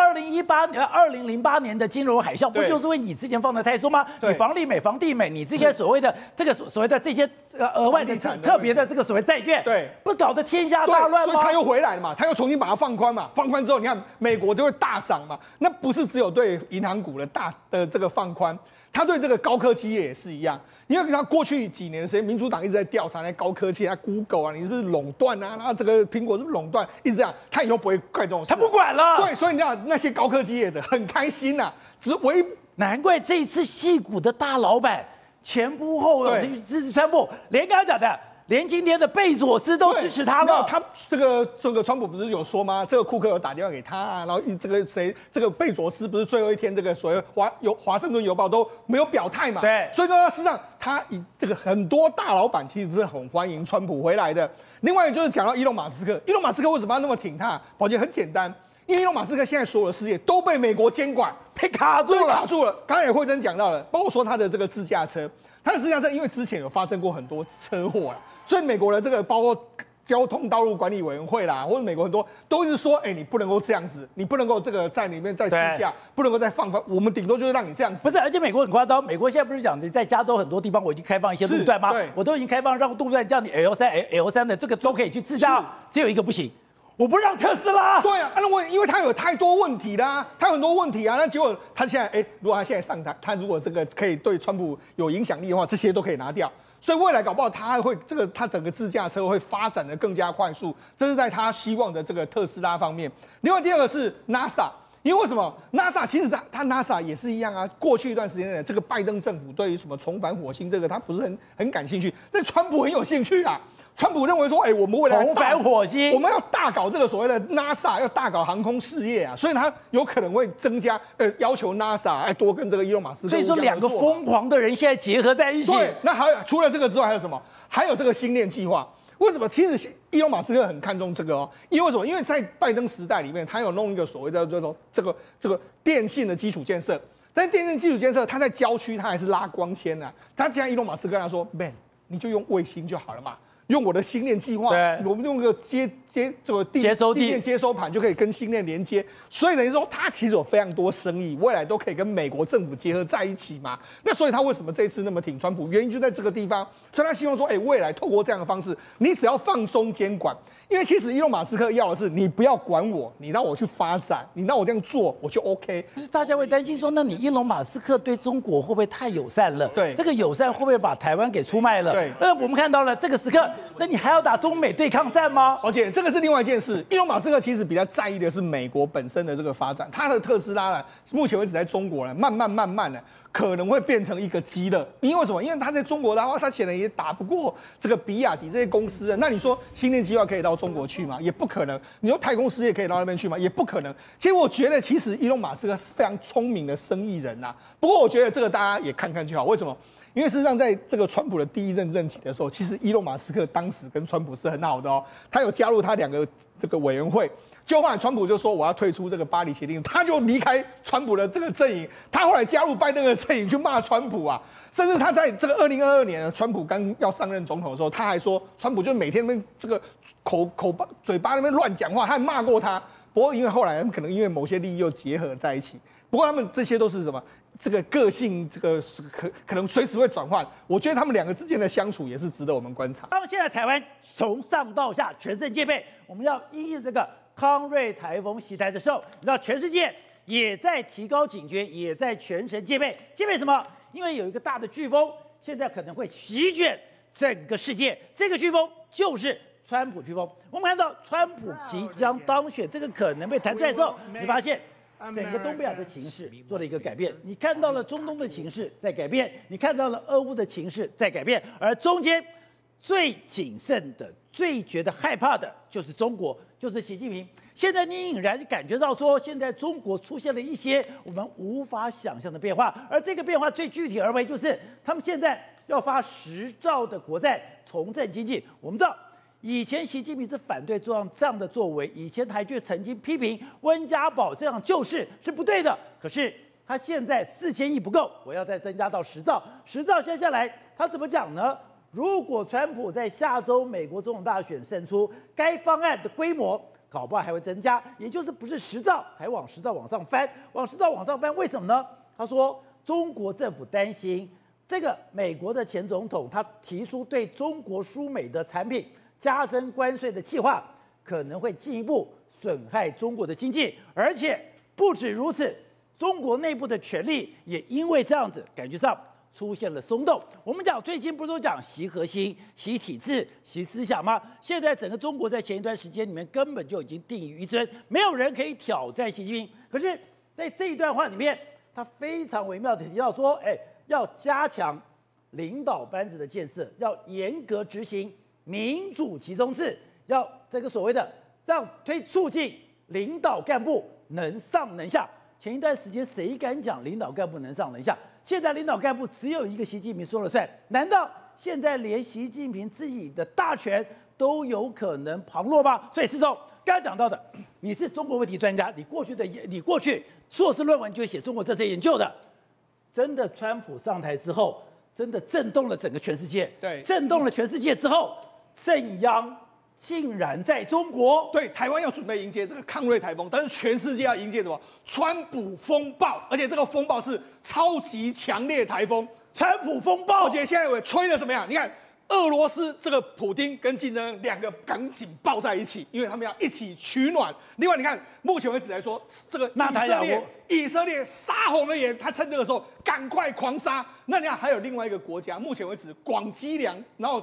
2008年的金融海啸，不就是因为你之前放的太松吗？你房利美、房地美，你这些所谓的这些额外的特别的这个所谓债券， 对， 不搞得天下大乱吗？ 所以他又回来了嘛，他又重新把它放宽嘛，放宽之后，你看美国就会大涨嘛。那不是只有对银行股的这个放宽，他对这个高科技业也是一样。因为他过去几年的时间，民主党一直在调查那高科技啊 ，Google 啊，你是不是垄断啊？然后这个苹果是不是垄断？一直这样，他以后不会干这种事， 他不管了。 对，所以你知道那些高科技业者很开心呐，只是难怪这一次矽谷的大老板前仆后继去支持川普，连刚刚讲的。连今天的贝佐斯都支持他了。 他这个川普不是有说吗？这个库克有打电话给他啊，然后这个贝佐斯不是最后一天这个所谓华盛顿邮报都没有表态嘛？ 对， 所以说事实上他这个很多大老板其实是很欢迎川普回来的。另外就是讲到伊隆马斯克，伊隆马斯克为什么要那么挺他？宝杰很简单，因为伊隆马斯克现在所有的事业都被美国监管， 被卡住了。 刚才也慧珍讲到了，包括说他的这个自驾车，因为之前有发生过很多车祸啊。所以美国的这个包括交通道路管理委员会啦，或者美国很多都是说，你不能够这样子，你不能够这个在里面再试驾，不能够再放宽，我们顶多就是让你这样子。 不是，而且美国很夸张，美国现在不是讲你在加州很多地方我已经开放一些路段吗？我都已经开放让路段叫你 L3 的这个都可以去自驾，只有一个不行。我不让特斯拉。 对啊，因为他有太多问题啦，他有很多问题啊。那结果他现在，如果他现在上台，他如果这个可以对川普有影响力的话，这些都可以拿掉。所以未来搞不好他整个自驾车会发展的更加快速，这是在他希望的这个特斯拉方面。另外第二个是 NASA， 因为为什么 NASA 其实他 NASA 也是一样啊。过去一段时间内，这个拜登政府对于什么重返火星这个，他不是很感兴趣，但川普很有兴趣啊。川普认为说，我们未来重返火星， 我们要大搞这个所谓的 NASA， 要大搞航空事业啊，所以他有可能会增加要求 NASA 多跟这个伊隆马斯克。 所以说两个疯狂的人现在结合在一起。 对，那还有除了这个之外还有什么？还有这个星链计划。为什么？其实伊隆马斯克很看重这个哦，因为什么？因为在拜登时代里面，他有弄一个所谓的这个电信的基础建设，但是电信基础建设，他在郊区他还是拉光纤啊。他现在伊隆马斯克跟他说 ，Man， 你就用卫星就好了嘛。用我的星链计划，我们用个这个地面接收盘就可以跟星链连接，所以等于说他其实有非常多生意，未来都可以跟美国政府结合在一起嘛。那所以他为什么这次那么挺川普？原因就在这个地方，所以他希望说，未来透过这样的方式，你只要放松监管，因为其实伊隆马斯克要的是你不要管我，你让我去发展，你让我这样做我就 OK。 可是大家会担心说，那你伊隆马斯克对中国会不会太友善了？ 对， 这个友善会不会把台湾给出卖了？ 对， 我们看到了这个时刻。那你还要打中美对抗战吗？ 而且这个是另外一件事。伊隆马斯克其实比较在意的是美国本身的这个发展，他的特斯拉呢，目前为止在中国呢，慢慢呢，可能会变成一个鸡肋。因为什么？因为他在中国的话，他显然也打不过这个比亚迪这些公司。那你说星链计划可以到中国去吗？也不可能。你说太空事业可以到那边去吗？也不可能。其实我觉得，其实伊隆马斯克是非常聪明的生意人呐。不过我觉得这个大家也看看就好。为什么？因为事实上，在这个川普的第一任任期的时候，其实伊隆马斯克当时跟川普是很好的哦，他有加入他两个这个委员会。就后来川普就说我要退出这个巴黎协定，他就离开川普的这个阵营，他后来加入拜登的阵营去骂川普啊，甚至他在这个2022年川普刚要上任总统的时候，他还说川普就每天那边这个嘴巴那边乱讲话，他还骂过他。不过因为后来可能因为某些利益又结合在一起，不过他们这些都是什么？这个个性，这个可能随时会转换。我觉得他们两个之间的相处也是值得我们观察。 他们现在台湾从上到下全身戒备，我们要因应这个康瑞台风袭台的时候，你知道全世界也在提高警觉，也在全神戒备。戒备什么？因为有一个大的飓风，现在可能会席卷整个世界。这个飓风就是川普飓风。我们看到川普即将当选，这个可能被弹出来的时候，你发现整个东北亚的情势做了一个改变，你看到了中东的情势在改变，你看到了俄乌的情势在改变，而中间最谨慎的、最觉得害怕的就是中国，就是习近平。现在你隐然感觉到说，现在中国出现了一些我们无法想象的变化，而这个变化最具体而为就是他们现在要发10兆的国债重振经济。我们知道。以前习近平是反对这样的作为，以前他就曾经批评温家宝这样救市是不对的。可是他现在4000亿不够，我要再增加到10兆，10兆下来，他怎么讲呢？如果川普在下周美国总统大选胜出，该方案的规模搞不好还会增加，也就是不是10兆，还往10兆往上翻，往10兆往上翻，为什么呢？他说中国政府担心这个美国的前总统他提出对中国输美的产品加征关税的计划可能会进一步损害中国的经济，而且不止如此，中国内部的权力也因为这样子感觉上出现了松动。我们讲最近不是都讲习核心、习体制、习思想吗？现在整个中国在前一段时间里面根本就已经定于一尊，没有人可以挑战习近平。可是，在这一段话里面，他非常微妙的提到说，要加强领导班子的建设，要严格执行民主集中制，要这个所谓的让促进领导干部能上能下。前一段时间谁敢讲领导干部能上能下？现在领导干部只有一个习近平说了算，难道现在连习近平自己的大权都有可能旁落吗？所以施总刚才讲到的，你是中国问题专家，你过去硕士论文就写中国政策研究的，真的川普上台之后，真的震动了整个全世界。 对， 震动了全世界之后，震央竟然在中国。 对，台湾要准备迎接这个康瑞台风，但是全世界要迎接什么？川普风暴，而且这个风暴是超级强烈台风， 川普风暴。 而且现在我吹的怎么样？你看，俄罗斯这个普丁跟金正恩两个赶紧抱在一起，因为他们要一起取暖。另外，你看，目前为止来说，这个以色列杀红了眼，他趁这个时候赶快狂杀。那你看，还有另外一个国家，目前为止广积粮，然后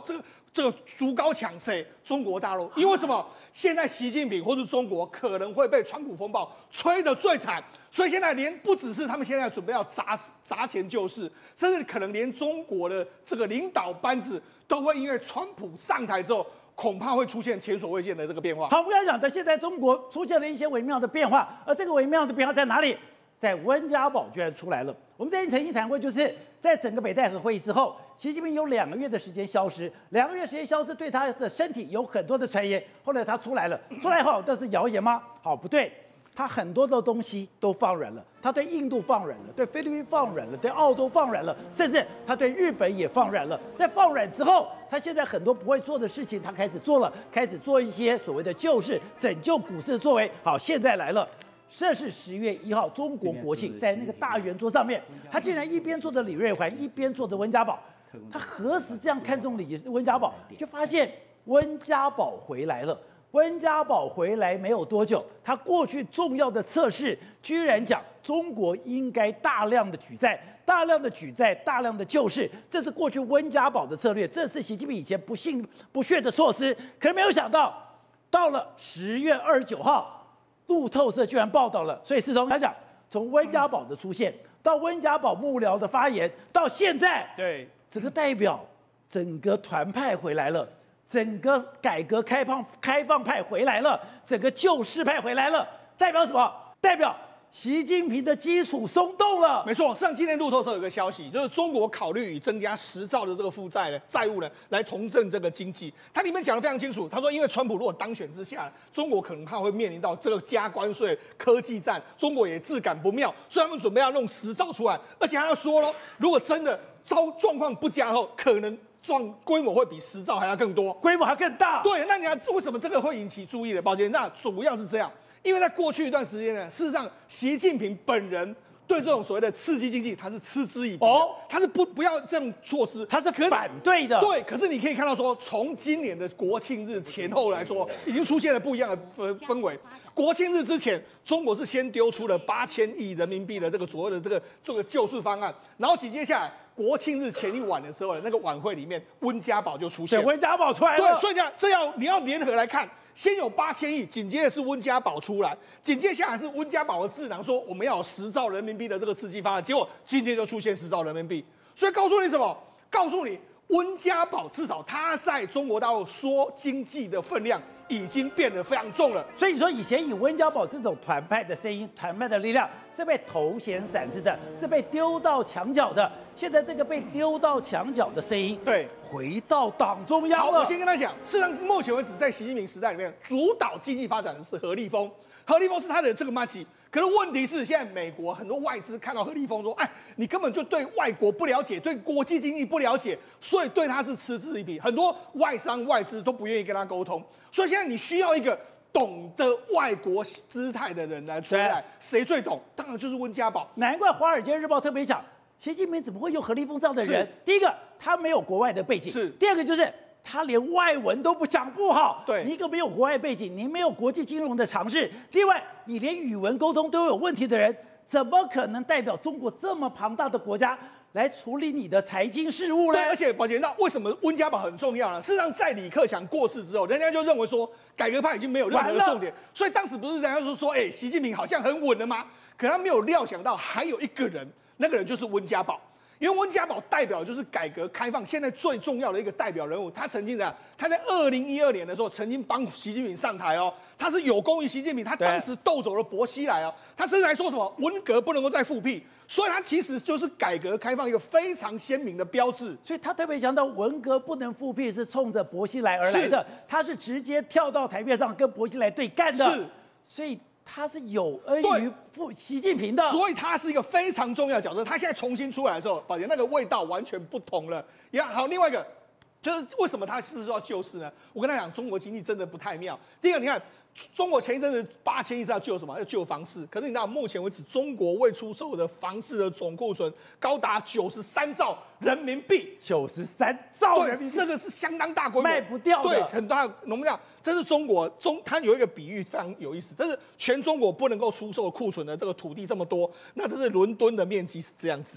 这个竹高抢谁？中国大陆，因为什么？现在习近平或是中国可能会被川普风暴吹得最惨，所以现在不只是他们现在准备要砸钱救市，甚至可能连中国的这个领导班子都会因为川普上台之后，恐怕会出现前所未见的这个变化。 好，我们刚才讲的，现在中国出现了一些微妙的变化，而这个微妙的变化在哪里？在温家宝居然出来了。我们之前曾经谈过，就是在整个北戴河会议之后，习近平有2个月的时间消失，2个月时间消失，对他的身体有很多的传言。后来他出来了，出来后那是谣言吗？好，不对，他很多的东西都放软了，他对印度放软了，对菲律宾放软了，对澳洲放软了，甚至他对日本也放软了。在放软之后，他现在很多不会做的事情，他开始做了，开始做一些所谓的救市、拯救股市的作为。好，现在来了。这是10月1号，中国国庆，在那个大圆桌上面，他竟然一边坐着李瑞环，一边坐着温家宝。他何时这样看中温家宝？就发现温家宝回来了。温家宝回来没有多久，他过去重要的测试，居然讲中国应该大量的举债、大量的救市，这是过去温家宝的策略，这是习近平以前不屑的措施。可是没有想到，到了10月29号。路透社居然报道了，所以世彤他讲，从温家宝的出现到温家宝幕僚的发言，到现在， 对整个代表整个团派回来了，整个改革开放派回来了，整个救市派回来了，代表什么？代表习近平的基础松动了。 没错，今天路透社有个消息，就是中国考虑以增加10兆的这个负债债务呢，来重振这个经济。它里面讲得非常清楚，他说，因为川普如果当选之下，中国可能他会面临到这个加关税、科技战，中国也自感不妙，所以他们准备要弄10兆出来，而且他要说了，如果真的状况不佳后，可能规模会比10兆还要更多， 规模还更大。 对，那你看为什么这个会引起注意呢？宝杰，那主要是这样。因为在过去一段时间呢，事实上，习近平本人对这种所谓的刺激经济，他是嗤之以鼻的，他是不要这种措施， 他是反对的。 对，可是你可以看到说，从今年的国庆日前后来说，已经出现了不一样的氛围。国庆日之前，中国是先丢出了8000亿人民币的这个所谓的这个救市方案，然后紧接下来国庆日前一晚的时候呢，那个晚会里面温家宝就出现了， 温家宝出来了。 对，所以你要联合来看。先有8000亿，紧接着是温家宝出来，紧接下来是温家宝的智囊说我们要有10兆人民币的这个刺激方案，结果今天就出现10兆人民币，所以告诉你什么？告诉你温家宝至少他在中国大陆说经济的分量已经变得非常重了。 所以说以前以温家宝这种团派的声音、团派的力量是被头衔散置的，是被丢到墙角的。现在这个被丢到墙角的声音， 对， 回到党中央了。 好，我先跟他讲，事实上目前为止，在习近平时代里面，主导经济发展的是何立峰，何立峰是他的这个马基。可是问题是，现在美国很多外资看到何立峰说，哎，你根本就对外国不了解，对国际经济不了解，所以对他是嗤之以鼻。很多外商外资都不愿意跟他沟通，所以现在你需要一个懂得外国姿态的人来出来，谁最懂？当然就是温家宝。 难怪《华尔街日报》特别讲，习近平怎么会用何立峰这样的人？第一个，他没有国外的背景；第二个就是他连外文都讲不好。 对， 你一个没有国外背景，你没有国际金融的常识，另外你连语文沟通都有问题的人，怎么可能代表中国这么庞大的国家来处理你的财经事务呢？ 对，而且宝杰，那为什么温家宝很重要呢？事实上，在李克强过世之后，人家就认为说改革派已经没有任何的重点，所以当时不是人家说，哎，习近平好像很稳了吗？可他没有料想到还有一个人，那个人就是温家宝。因为温家宝代表就是改革开放现在最重要的一个代表人物，他曾经怎样？他在2012年的时候曾经帮习近平上台哦，他是有功于习近平，他当时斗走了薄熙来哦，他甚至还说什么文革不能够再复辟，所以他其实就是改革开放一个非常鲜明的标志。 所以他特别强调文革不能复辟是冲着薄熙来而来的，他是直接跳到台面上跟薄熙来对干的， 是， 所以他是有恩于习近平的， 所以他是一个非常重要的角色。他现在重新出来的时候，宝杰那个味道完全不同了。也好，另外一个就是为什么他是说要救市呢？我跟他讲，中国经济真的不太妙。第一个，你看中国前一阵子8000亿是要救什么？要救房市。可是你知道，目前为止中国未出售的房市的总库存高达93兆人民币 ，93兆人民币， 这个是相当大规模， 卖不掉的。 对，很大。我们讲，这是中国它有一个比喻非常有意思，这是全中国不能够出售库存的这个土地这么多，那这是伦敦的面积是这样子。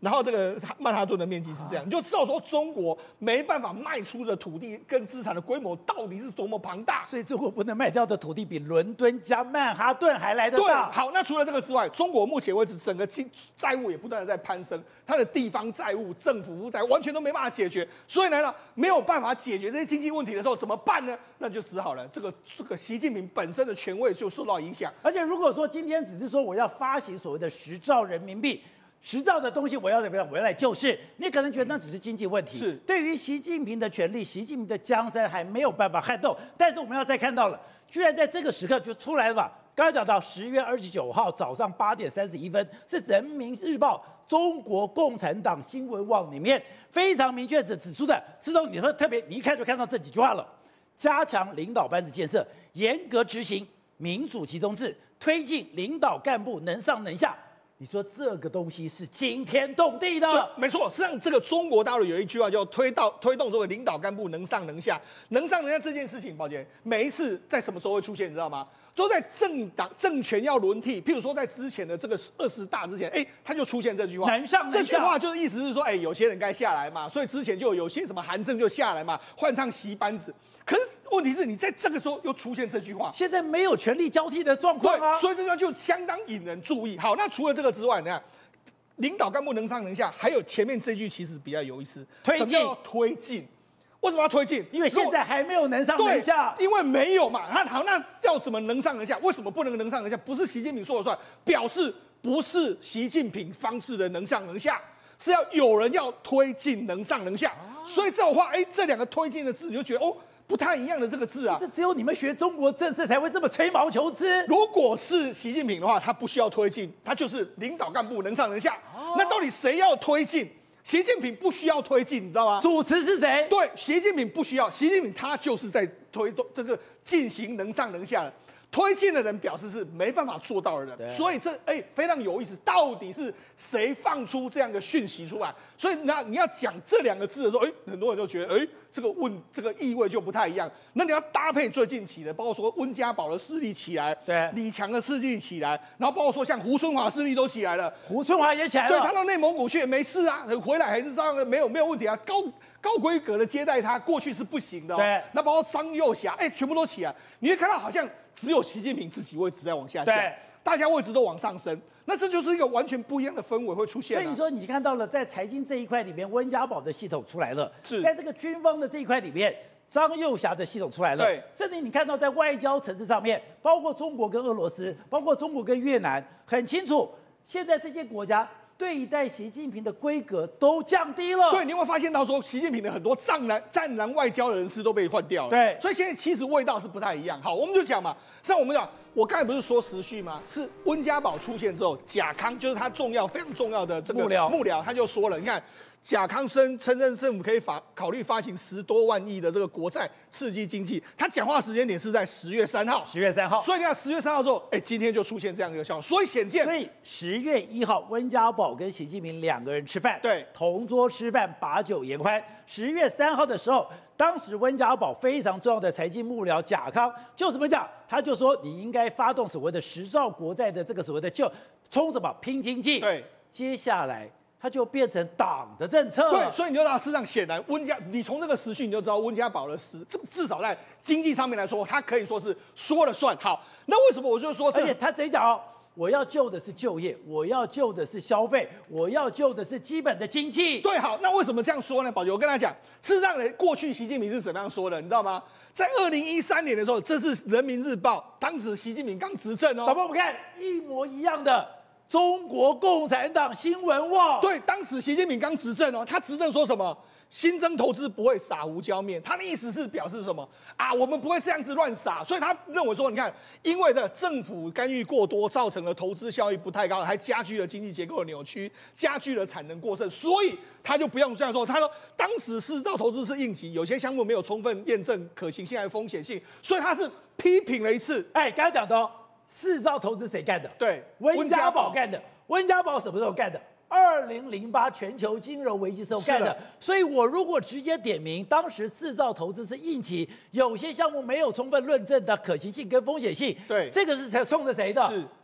然后这个曼哈顿的面积是这样，你就知道说中国没办法卖出的土地跟资产的规模到底是多么庞大。 所以中国不能卖掉的土地比伦敦加曼哈顿还来得对， 大。 好，那除了这个之外，中国目前为止整个债务也不断的在攀升，它的地方债务、政府负债完全都没办法解决，所以呢，没有办法解决这些经济问题的时候怎么办呢？那就只好了，这个习近平本身的权位就受到影响。 而且如果说今天只是说我要发行所谓的10兆人民币。10兆的东西我要怎么样？我要来救市，你可能觉得那只是经济问题。 是对于习近平的权力，习近平的江山还没有办法撼动。但是我们要再看到了，居然在这个时刻就出来了吧？刚才讲到10月29号早上8点31分，是人民日报中国共产党新闻网里面非常明确指出的。施总，你会特别，你一看就看到这几句话了：加强领导班子建设，严格执行民主集中制，推进领导干部能上能下。你说这个东西是惊天动地的， 没错。实际上，这个中国大陆有一句话叫推动这个领导干部能上能下。能上能下这件事情，宝杰，每一次在什么时候会出现，你知道吗？都在政权要轮替，譬如说在之前的这个20大之前，他就出现这句话。 能上能下。 这句话就是意思是说，有些人该下来嘛，所以之前就有些什么韩正就下来嘛，换上习班子。可是问题是你在这个时候又出现这句话， 现在没有权力交替的状况啊， 对，所以这个就相当引人注意。好，那除了这个之外，你看，领导干部能上能下，还有前面这句其实比较有意思， 推进。 什么叫推进？为什么要推进？ 因为现在还没有能上能下， 因为没有嘛。好，那要怎么能上能下？为什么不能上能下？不是习近平说了算，表示不是习近平方式的能上能下，是要有人要推进能上能下。所以这种话，这两个推进的字，你就觉得不太一样的这个字啊， 这只有你们学中国政治才会这么吹毛求疵。 如果是习近平的话，他不需要推进，他就是领导干部能上能下。那到底谁要推进？习近平不需要推进，你知道吗？ 主持是谁？ 对，习近平不需要，习近平他就是在推动这个进行能上能下的。推进的人表示是没办法做到的人，所以这非常有意思，到底是谁放出这样的讯息出来？所以你要讲这两个字的时候，很多人就觉得这个意味就不太一样。那你要搭配最近起的，包括说温家宝的势力起来， 对， 李强的势力起来，然后包括说像胡春华势力都起来了， 胡春华也起来了， 对，他到内蒙古去也没事啊，回来还是照样没有问题啊，高规格的接待他，过去是不行的。 对， 那包括张又侠，全部都起来，你会看到好像只有习近平自己位置在往下降，大家位置都往上升，那这就是一个完全不一样的氛围会出现。 所以说你看到了，在财经这一块里面，温家宝的系统出来了；在这个军方的这一块里面，张又侠的系统出来了。 对， 甚至你看到在外交层次上面，包括中国跟俄罗斯，包括中国跟越南，很清楚，现在这些国家对待习近平的规格都降低了。 对，你会发现到说，习近平的很多战狼外交人士都被换掉了。 对， 所以现在其实味道是不太一样。好，我们就讲嘛，像我们讲，我刚才不是说时序吗？是温家宝出现之后，贾康就是他非常重要的这个幕僚，他就说了，你看。贾康生承认政府可以考虑发行10多万亿的这个国债刺激经济。他讲话时间点是在10月3号。 10月3号。 所以你看10月3号之后，今天就出现这样一个效果。所以显见， 所以10月1号，温家宝跟习近平2个人吃饭， 对， 同桌吃饭，把酒言欢。10月3号的时候，当时温家宝非常重要的财经幕僚贾康就怎么讲？他就说你应该发动所谓的10兆国债的这个所谓的冲什么拼经济。 对， 接下来。它就变成党的政策。 对，所以你就知道，事实上显然你从这个时序你就知道温家宝的至少在经济上面来说，他可以说是说了算。好，那为什么我就说而且他直接讲我要救的是就业，我要救的是消费，我要救的是基本的经济。 对，好，那为什么这样说呢？宝杰，我跟他讲，事实上呢，过去习近平是怎么样说的，你知道吗？在2013年的时候，这是人民日报，当时习近平刚执政哦。 导播，我们看一模一样的。中国共产党新闻网对，当时习近平刚执政哦，他执政说什么？新增投资不会撒胡椒面，他的意思是表示什么啊？我们不会这样子乱撒，所以他认为说，你看，因为的政府干预过多，造成了投资效益不太高，还加剧了经济结构的扭曲，加剧了产能过剩，所以他就不用这样说。他说，当时4兆投资是应急，有些项目没有充分验证可行性还有风险性，所以他是批评了一次。 刚刚讲的4兆投资谁干的？ 对， 温家宝干的。温家宝什么时候干的？2008全球金融危机时候干的。所以我如果直接点名，当时4兆投资是应急，有些项目没有充分论证的可行性跟风险性， 对， 这个是冲着谁的？ 是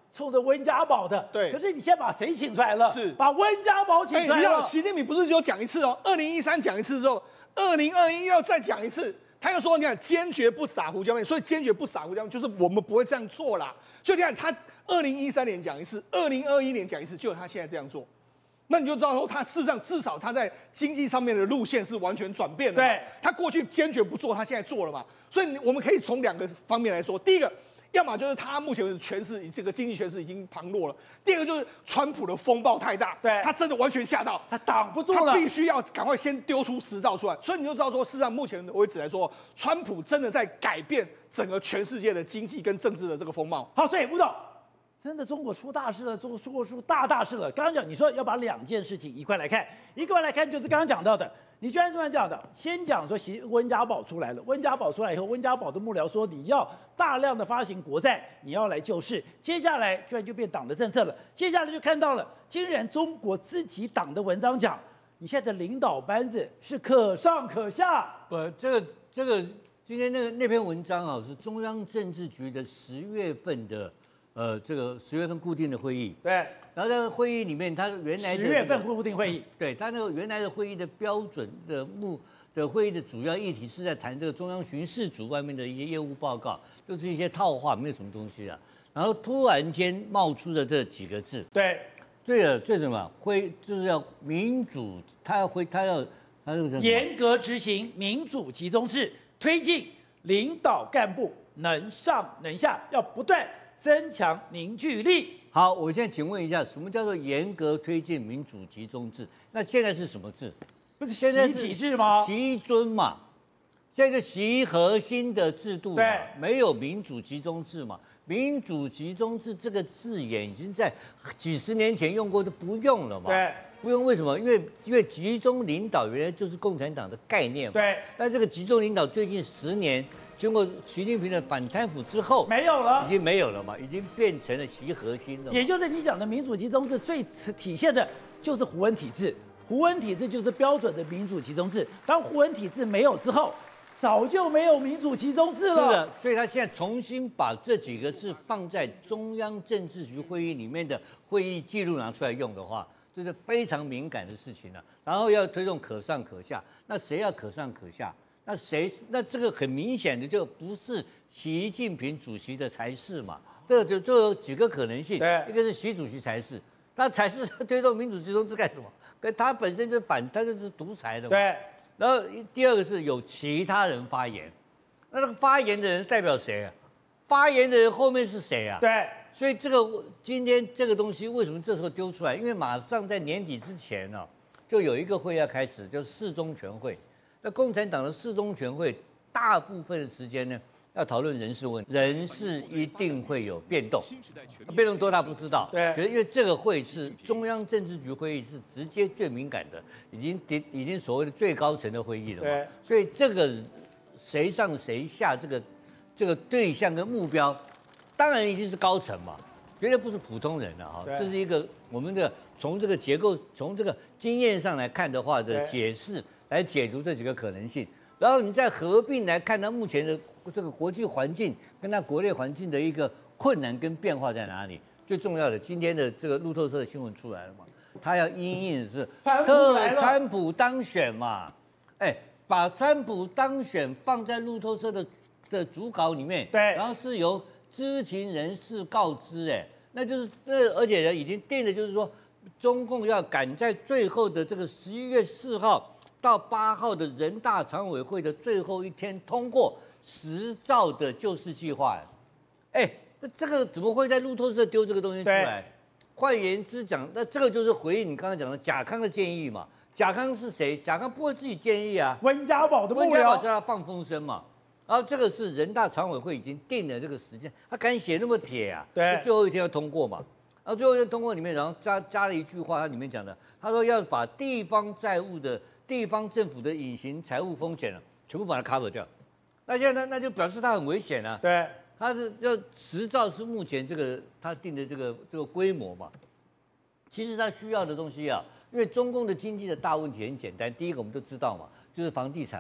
冲着温家宝的。 对可是你现在把谁请出来了？ 是把温家宝请出来你知道了。 习近平不是只有讲一次哦，2013讲一次之后，2021要再讲一次。他又说：“你看，坚决不撒胡椒面，所以坚决不撒胡椒面，就是我们不会这样做啦。就你看，他2013年讲一次，2021年讲一次，就他现在这样做，那你就知道说，他事实上至少他在经济上面的路线是完全转变的。 对， 他过去坚决不做，他现在做了嘛。所以我们可以从2个方面来说，第一个。”要么就是他目前为止权势这个经济权势已经旁落了，第二个就是川普的风暴太大， 对他真的完全吓到， 他挡不住了， 他必须要赶快先丢出10兆出来，所以你就知道说，事实上目前为止来说，川普真的在改变整个全世界的经济跟政治的这个风貌。 好，所以吴总，真的中国出大事了，中国出大事了。刚刚讲你说要把2件事情一块来看，一块来看就是刚刚讲到的。你居然这样讲的，先讲说温家宝出来了，温家宝出来以后，温家宝的幕僚说你要大量的发行国债，你要来救市，接下来居然就变党的政策了，接下来就看到了，竟然中国自己党的文章讲，你现在的领导班子是可上可下。 不，这个今天那篇文章啊，是中央政治局的10月份的这个10月份固定的会议。 对。 然后在会议里面，他原来的、 10月份固定会议， 对他那个原来的会议的标准的会议的主要议题是在谈这个中央巡视组外面的一些业务报告，就是一些套话，没有什么东西啊。然后突然间冒出的这几个字， 对， 最什么就是要民主，他这个严格执行民主集中制，推进领导干部能上能下，要不断增强凝聚力。 好，我现在请问一下，什么叫做严格推进民主集中制？那现在是什么制？ 不是现在习体制吗？ 习尊嘛，现在习核心的制度嘛， 对， 没有民主集中制嘛。民主集中制这个字眼已经在几十年前用过，都不用了嘛。 对， 不用为什么？因为集中领导原来就是共产党的概念嘛。 对， 但这个集中领导最近10年。经过习近平的反贪腐之后， 没有了， 已经没有了嘛，已经变成了习核心了。 也就是你讲的民主集中制，最体现的就是胡温体制。胡温体制就是标准的民主集中制。当胡温体制没有之后，早就没有民主集中制了。 是的，所以他现在重新把这几个字放在中央政治局会议里面的会议记录拿出来用的话，这是非常敏感的事情了。然后要推动可上可下，那谁要可上可下？那这个很明显的就不是习近平主席的才是嘛？这有几个可能性，一个是习主席才是，他才是推动民主集中制干什么？跟他本身就他就是独裁的嘛。 对。 然后第二个是有其他人发言，那个发言的人代表谁啊？发言的人后面是谁啊？ 对。 所以今天这个东西为什么这时候丢出来？因为马上在年底之前呢，就有一个会要开始，就是4中全会。那共产党的4中全会大部分的时间呢，要讨论人事问题，人事一定会有变动，变动多大不知道。 对， 因为这个会是中央政治局会议，是直接最敏感的，已经所谓的最高层的会议了嘛。 对， 所以这个谁上谁下这个对象跟目标，当然一定是高层嘛，绝对不是普通人了哈。这是一个我们的从这个结构，从这个经验上来看的话的解释。来解读这几个可能性，然后你再合并来看它目前的这个国际环境跟它国内环境的一个困难跟变化在哪里？最重要的，今天的这个路透社的新闻出来了嘛，他要因应的是川普当选嘛，把川普当选放在路透社的主稿里面， 对， 然后是由知情人士告知，那就是而且已经定的就是说，中共要赶在最后的这个11月4号。到8号的人大常委会的最后一天通过10兆的救市计划，那这个怎么会在路透社丢这个东西出来？换言之讲，那这个就是回应你刚才讲的贾康的建议嘛。贾康是谁？贾康不会自己建议啊， 温家宝的幕僚， 温家宝叫他放风声嘛。然后这个是人大常委会已经定了这个时间，他敢写那么铁啊？ 对， 最后一天要通过嘛。然后最后一天通过里面，然后加了一句话，它里面讲的，他说要把地方政府的隐形财务风险全部把它 cover 掉。那现在那就表示它很危险啊。 对， 它是要10兆是目前它定的这个规模嘛。其实它需要的东西啊，因为中共的经济的大问题很简单，第一个我们都知道嘛，就是房地产嘛。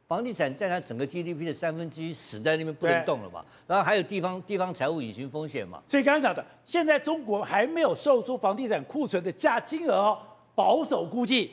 房地产占它整个 GDP 的1/3死在那边不能动了嘛，然后还有地方财务隐形风险嘛。 所以刚刚讲的，现在中国还没有售出房地产库存的价金额哦，保守估计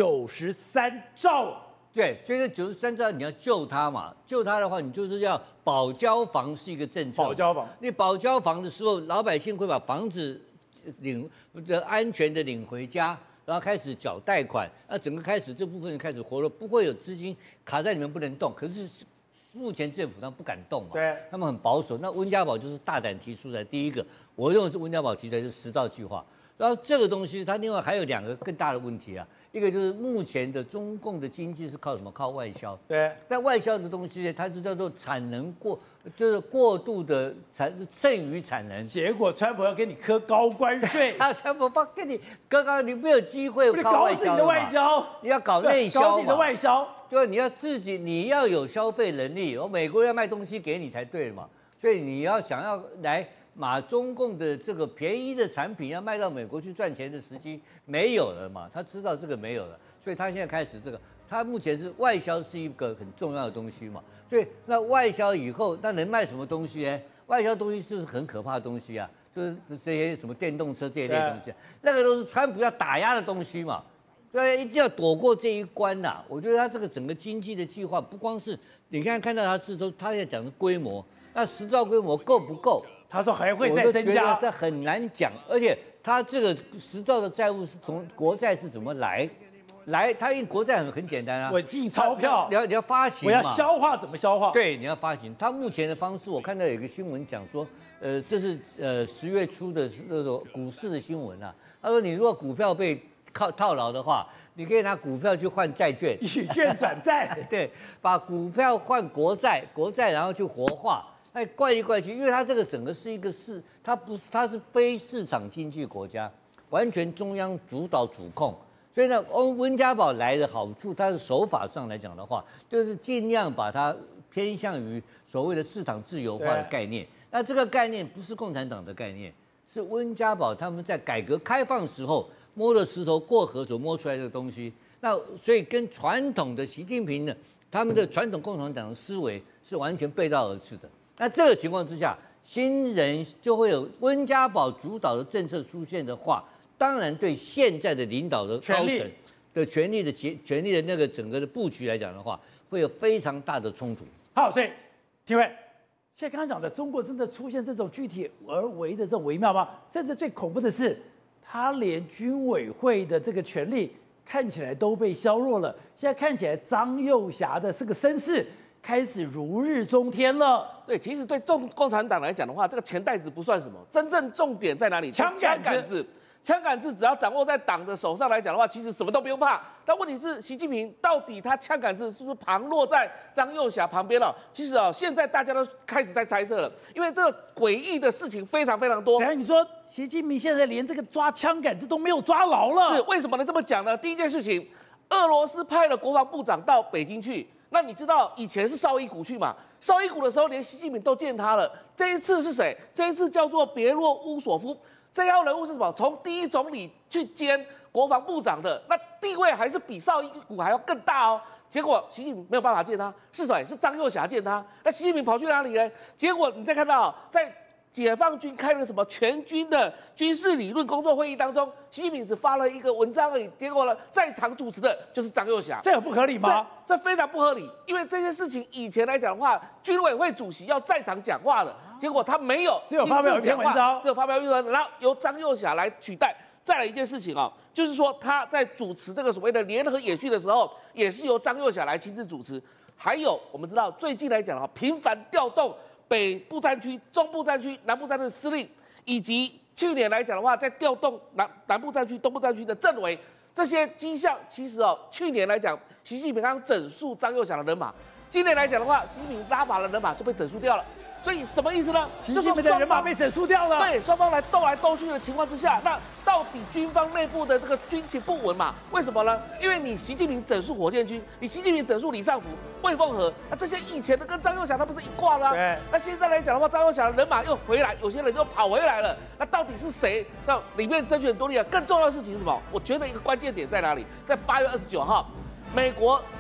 93兆。 对，所以这93兆你要救它嘛，救它的话，你就是要保交房是一个政策。 保交房， 你保交房的时候，老百姓会把房子安全的领回家。然后开始缴贷款，那整个开始这部分开始活络，不会有资金卡在里面不能动。可是目前政府他们不敢动嘛， 对， 他们很保守。那温家宝就是大胆提出来，第一个，我认为是温家宝提出来就是10兆计划。然后这个东西它另外还有2个更大的问题啊，一个就是目前的中共的经济是靠什么？靠外销。 对， 但外销的东西呢，它是叫做产能就是过度的剩余产能。 结果川普要给你科高关税， 川普给你刚刚你没有机会靠外销， 搞死你的外销， 你要搞内销嘛， 搞死你的外销， 就是你要你要有消费能力，美国要卖东西给你才对嘛，所以你要想要来。把中共的这个便宜的产品要卖到美国去赚钱的时机没有了嘛？他知道这个没有了，所以他现在开始这个，他目前是外销是一个很重要的东西嘛。所以那外销以后，那能卖什么东西呢？外销东西就是很可怕的东西啊，就是这些什么电动车这一类东西，那个都是川普要打压的东西嘛。所以一定要躲过这一关呐。我觉得他这个整个经济的计划，不光是你看到他是说他在讲的规模，那10兆规模够不够？ 他说还会再增加， 这很难讲，而且他这个10兆的债务是从国债是怎么来？他因为国债很简单啊， 我印钞票， 你要发行嘛， 我要消化怎么消化？ 对，你要发行。他目前的方式，我看到有一个新闻讲说，这是10月初的那种股市的新闻啊。他说你如果股票被套牢的话，你可以拿股票去换债券， 以券转债， 对，把股票换国债，然后去活化。哎，怪来怪去，因为它这个整个是一个它是非市场经济国家，完全中央主导主控，所以呢，温家宝来的好处，它的手法上来讲的话，就是尽量把它偏向于所谓的市场自由化的概念。那这个概念不是共产党的概念，是温家宝他们在改革开放时候摸着石头过河所摸出来的东西。那所以跟传统的习近平呢，他们的传统共产党的思维是完全背道而驰的。那这个情况之下，新人就会有温家宝主导的政策出现的话，当然对现在的领导的高层的权力的那个整个的布局来讲的话，会有非常大的冲突。 好，所以廷尉，现在刚刚讲的中国真的出现这种具体而为的这种微妙吗？甚至最恐怖的是，他连军委会的这个权力看起来都被削弱了。现在看起来张又侠的这个声势开始如日中天了。 对，其实对共产党来讲的话，这个钱袋子不算什么，真正重点在哪里？枪杆子。枪杆子只要掌握在党的手上来讲的话，其实什么都不用怕。但问题是，习近平到底他枪杆子是不是旁落在张又侠旁边了？其实现在大家都开始在猜测了，因为这个诡异的事情非常非常多。 等下你说习近平现在连这个抓枪杆子都没有抓牢了， 是为什么呢？这么讲呢？第一件事情，俄罗斯派了国防部长到北京去。那你知道以前是绍伊古去嘛？绍伊古的时候，连习近平都见他了。这一次是谁？这一次叫做别洛乌索夫。这号人物是什么？从第一总理去兼国防部长的，那地位还是比绍伊古还要更大哦。结果习近平没有办法见他，是谁？是张又侠见他。那习近平跑去哪里呢？结果你再看到在解放军开了什么全军的军事理论工作会议当中，习近平只发了一个文章而已，结果呢，在场主持的就是张又侠， 这有不合理吗？ 这非常不合理，因为这件事情以前来讲的话，军委会主席要在场讲话的，结果他没有， 只有发表一篇文章， 只有发表一篇文章，然后由张又侠来取代。再来一件事情啊，就是说他在主持这个所谓的联合演训的时候，也是由张又侠来亲自主持。还有我们知道最近来讲的话，频繁调动北部战区、中部战区、南部战区的司令，以及去年来讲的话，在调动南部战区、东部战区的政委，这些迹象其实去年来讲，习近平刚整肃张又侠的人马，今年来讲的话，习近平拉拔的人马就被整肃掉了。所以什么意思呢？ 习近平的人马被整肃掉了。 对，双方斗来斗去的情况之下，那到底军方内部的这个军情不稳嘛？为什么呢？因为你习近平整肃火箭军，你习近平整肃李尚福、魏凤和，那这些以前的跟张又侠他不是一挂的啊？ 对。 那现在来讲的话，张又侠的人马又回来，有些人又跑回来了。那到底是谁？那里面争取很多力量。更重要的事情是什么？我觉得一个关键点在哪里？在8月29号，美国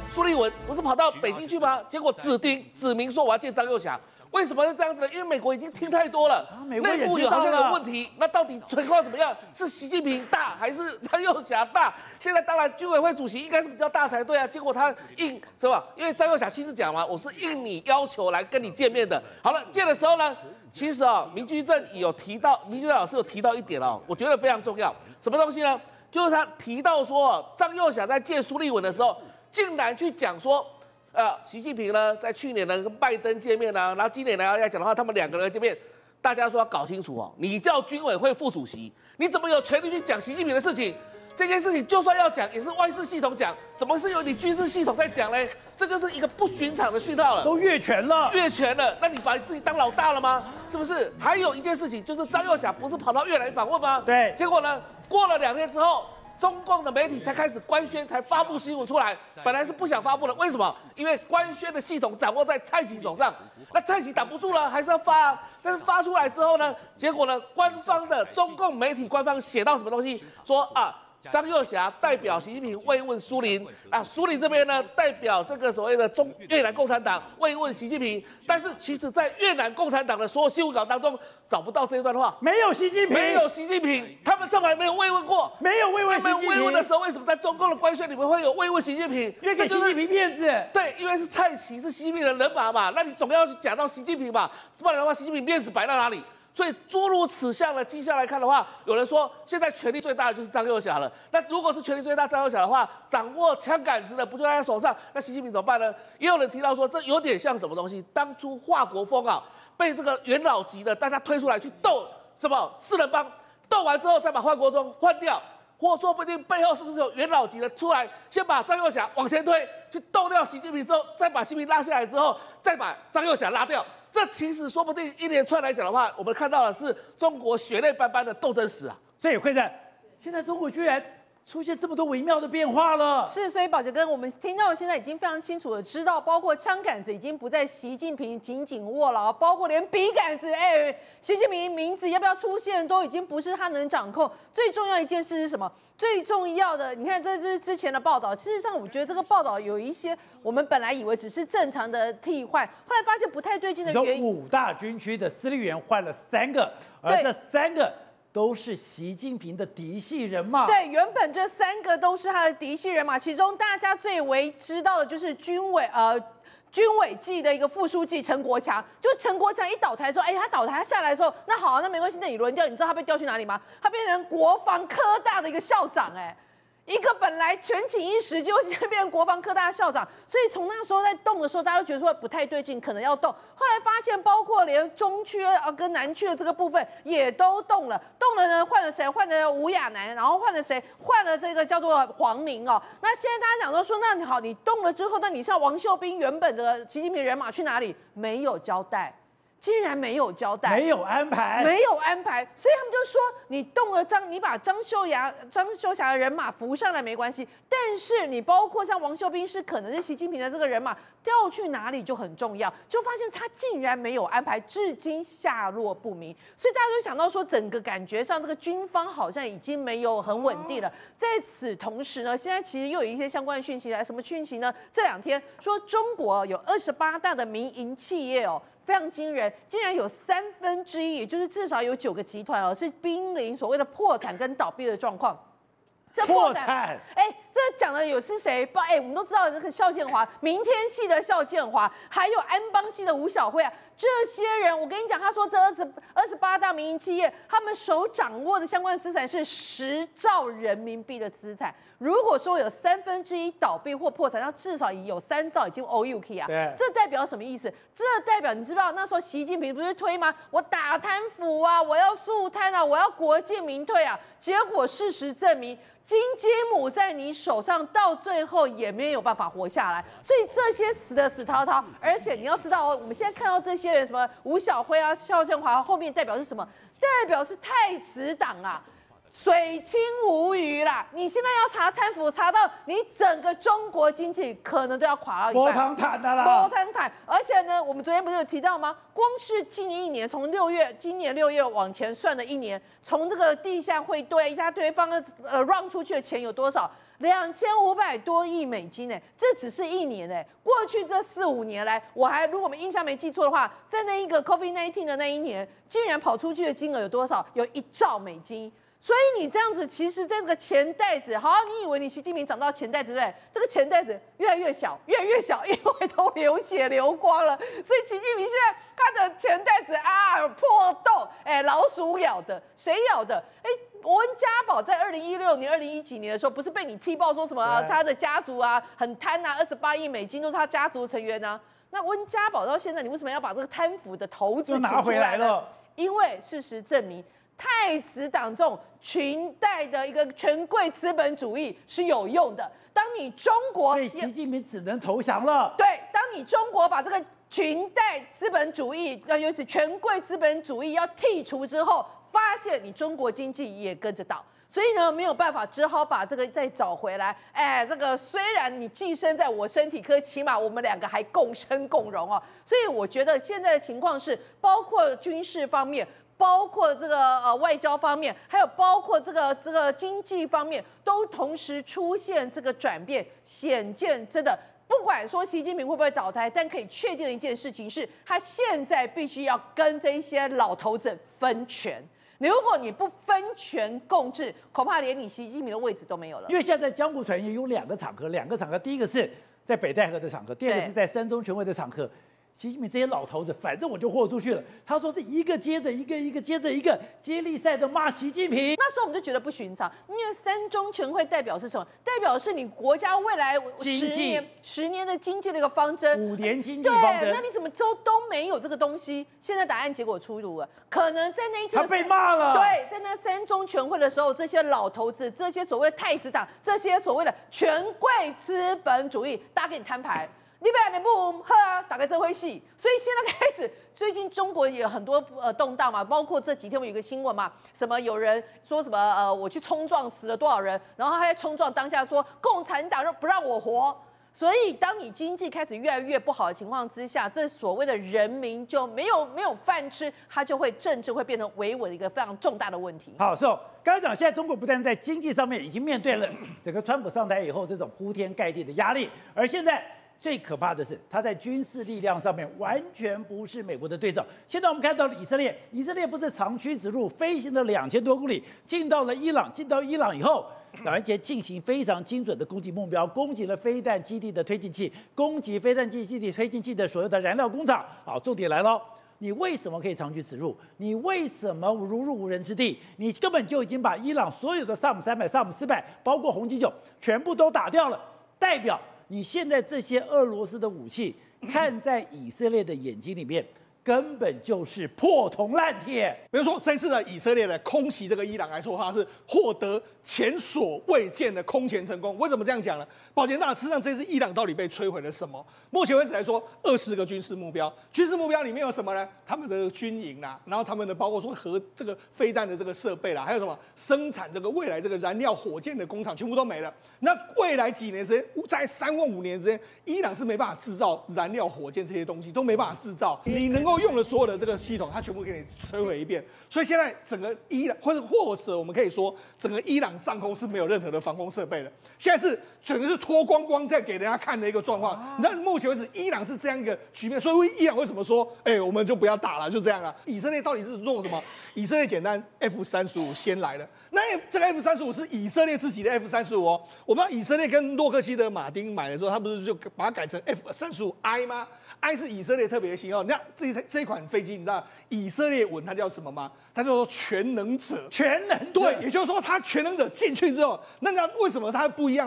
苏立文不是跑到北京去吗？结果指明说我要见张又侠。为什么是这样子呢？因为美国已经听太多了，内部好像有问题。那到底情况怎么样？是习近平大还是张又侠大？现在当然军委会主席应该是比较大才对啊。结果他应是吧？因为张又侠亲自讲嘛，我是应你要求来跟你见面的。好了，见的时候呢，其实明居正老师有提到一点我觉得非常重要。什么东西呢？就是他提到说，张又侠在见苏立文的时候，竟然去讲说。习近平呢，在去年呢跟拜登见面然后今年呢要讲的话，他们2个人见面，大家说要搞清楚你叫军委会副主席，你怎么有权利去讲习近平的事情？这件事情就算要讲，也是外事系统讲，怎么是由你军事系统在讲呢？这就是一个不寻常的讯号了， 都越权了， 那你把你自己当老大了吗？是不是？还有一件事情，就是张又侠不是跑到越南访问吗？ 对， 结果呢，过了2天之后。中共的媒体才开始官宣，才发布新闻出来。本来是不想发布的，为什么？因为官宣的系统掌握在蔡奇手上，那蔡奇挡不住了，还是要发啊。但是发出来之后呢，结果呢，官方的中共媒体官方写到什么东西？说张又侠代表习近平慰问苏林苏林这边呢代表这个所谓的越南共产党慰问习近平，但是其实在越南共产党的所有新闻稿当中找不到这一段话， 没有习近平， 他们从来没有慰问过， 没有慰问习近平。 慰问的时候，为什么在中共的官宣里面会有慰问习近平？ 因为给习近平面子。 对，因为是蔡奇是习近平的人马嘛，那你总要去讲到习近平嘛，不然的话，习近平面子摆到哪里？所以诸如此项的迹象来看的话，有人说现在权力最大的就是张又侠了。那如果是权力最大张又侠的话，掌握枪杆子的不就在他手上？那习近平怎么办呢？也有人提到说，这有点像什么东西？当初华国锋被这个元老级的大家推出来去斗什么4人帮，斗完之后再把华国锋换掉，或说不定背后是不是有元老级的出来，先把张又侠往前推，去斗掉习近平之后，再把习近平拉下来之后，再把张又侠拉掉。这其实说不定一连串来讲的话，我们看到的是中国血泪斑斑的斗争史所以会长，现在中国居然出现这么多微妙的变化了。 是，所以宝杰哥，我们听到现在已经非常清楚的知道，包括枪杆子已经不在习近平紧紧握牢，包括连笔杆子，习近平名字要不要出现都已经不是他能掌控。最重要一件事是什么？最重要的，你看这是之前的报道。事实上，我觉得这个报道有一些我们本来以为只是正常的替换，后来发现不太对劲的原因。 5大军区的司令员换了3个，而这3个都是习近平的嫡系人马。 对，原本这3个都是他的嫡系人马，其中大家最为知道的就是军委记的一个副书记陈国强，就陈国强一倒台之后，他倒台下来的时候，那好，那没关系，那你轮调，你知道他被调去哪里吗？他变成国防科大的一个校长，一个本来权倾一时，结果现在变成国防科大的校长，所以从那时候在动的时候，大家都觉得说不太对劲，可能要动。后来发现，包括连中区跟南区的这个部分也都动了呢，换了谁？换了吴亚楠，然后换了谁？换了这个叫做黄明那现在大家讲说，那好，你动了之后，那你像王秀斌原本的习近平人马去哪里？没有交代。竟然没有交代， 没有安排， 所以他们就说你动了你把张秀侠的人马扶上来没关系，但是你包括像王秀斌是可能是习近平的这个人马调去哪里就很重要，就发现他竟然没有安排，至今下落不明，所以大家就想到说，整个感觉上这个军方好像已经没有很稳定了。在此同时呢，现在其实又有一些相关的讯息来，什么讯息呢？这2天说中国有28大的民营企业非常惊人，竟然有1/3，也就是至少有9个集团是濒临所谓的破产跟倒闭的状况。这破产， 这讲的有是谁？我们都知道这个邵建华，明天系的邵建华，还有安邦系的吴小慧这些人，我跟你讲，他说这28大民营企业，他们手掌握的相关资产是10兆人民币的资产。如果说有1/3倒闭或破产，那至少有3兆已经 OUK 这代表什么意思？这代表你知道那时候习近平不是推吗？我打贪腐我要肃贪我要国进民退结果事实证明，金鸡母在你手上，到最后也没有办法活下来。所以这些死的死滔滔，而且你要知道我们现在看到这些人，什么吴小辉邵建华，后面代表是什么？代表是太子党水清无鱼啦！你现在要查贪腐，查到你整个中国经济可能都要垮到一半。 波汤坦的啦， 波汤坦。而且呢，我们昨天不是有提到吗？光是今年一年，从今年6月往前算了一年，从这个地下汇兑一大堆方让出去的钱有多少？2500多亿美金呢，这只是一年哎。过去这4、5年来，如果我们印象没记错的话，在那一个 COVID-19 的那一年，竟然跑出去的金额有多少？有1兆美金。所以你这样子，其实在这个钱袋子，好，你以为你习近平长到钱袋子对不对？这个钱袋子越来越小，越来越小，因为都流血流光了。所以习近平现在他的钱袋子破洞，老鼠咬的，谁咬的？温家宝在2016年、2017年的时候，不是被你踢爆说什么他的家族很贪28亿美金都是他家族成员啊？那温家宝到现在，你为什么要把这个贪腐的头子拿回来了？ 因为事实证明，太子党这种裙带的一个权贵资本主义是有用的。当你中国， 所以习近平只能投降了。 对，当你中国把这个裙带资本主义，尤其权贵资本主义要剔除之后，发现你中国经济也跟着倒。所以呢，没有办法，只好把这个再找回来。这个虽然你寄生在我身体，可起码我们2个还共生共荣哦。所以我觉得现在的情况是，包括军事方面，包括这个外交方面，还有包括这个经济方面，都同时出现这个转变，显见真的。不管说习近平会不会倒台，但可以确定的一件事情是，他现在必须要跟这些老头子分权。如果你不分权共治，恐怕连你习近平的位置都没有了。 因为现在江湖传言有2个场合，第一个是在北戴河的场合，第二个是在三中全会的场合。习近平这些老头子，反正我就豁出去了。他说是一个接着一个，一个接着一个，接力赛的骂习近平。 那时候我们就觉得不寻常，因为三中全会代表是什么？代表是你国家未来10年的经济的一个方针 ，5年经济方针。 对，那你怎么都没有这个东西？现在答案结果出炉了，可能在那一天他被骂了。 对，在那三中全会的时候，这些老头子，这些所谓太子党，这些所谓的权贵资本主义，大家给你摊牌。你不喝打开这回戏，所以现在开始，最近中国也有很多动荡嘛，包括这几天我有一个新闻嘛，什么有人说什么我去冲撞死了多少人，然后他在冲撞当下说共产党不让我活，所以当你经济开始越来越不好的情况之下，这所谓的人民就没有饭吃，他就会政治会变成维稳的一个非常重大的问题。 好，刚才讲现在中国不但在经济上面已经面对了整个川普上台以后这种铺天盖地的压力，而现在最可怕的是，他在军事力量上面完全不是美国的对手。现在我们看到了以色列不是长驱直入，飞行了2000多公里，进到伊朗以后，而且进行非常精准的攻击目标，攻击了飞弹基地的推进器，攻击飞弹基地推进器的所有的燃料工厂。好，重点来了。你为什么可以长驱直入？你为什么如入无人之地？你根本就已经把伊朗所有的萨姆300、萨姆400，包括红旗9，全部都打掉了，代表你现在这些俄罗斯的武器，看在以色列的眼睛里面，根本就是破铜烂铁。 比如说这次的以色列的空袭这个伊朗来说的话，是获得前所未见的空前成功。为什么这样讲呢？宝剑大，事实上这次伊朗到底被摧毁了什么？目前为止来说，20个军事目标，军事目标里面有什么呢？他们的军营啦，然后他们的包括说核这个飞弹的这个设备啦，还有什么生产这个未来这个燃料火箭的工厂，全部都没了。那未来几年时间，在3或5年之间，伊朗是没办法制造燃料火箭这些东西，都没办法制造。你能够用的所有的这个系统，它全部给你摧毁一遍。所以现在整个伊朗，或者我们可以说，整个伊朗上空是没有任何的防空设备的。现在是整个是脱光光在给人家看的一个状况。那目前为止，伊朗是这样一个局面。所以伊朗为什么说，我们就不要打了，就这样了？以色列到底是做什么？以色列简单 ，F-35先来了。那这个 F-35是以色列自己的 F-35哦。我不知道以色列跟洛克希德马丁买的时候，他不是就把它改成 F-35I 吗？I 是以色列特别的型号。那这一款飞机，你知道以色列文它叫什么吗？它叫做全能者。 全能者。 对，也就是说它全能者进去之后，那为什么它不一样吗？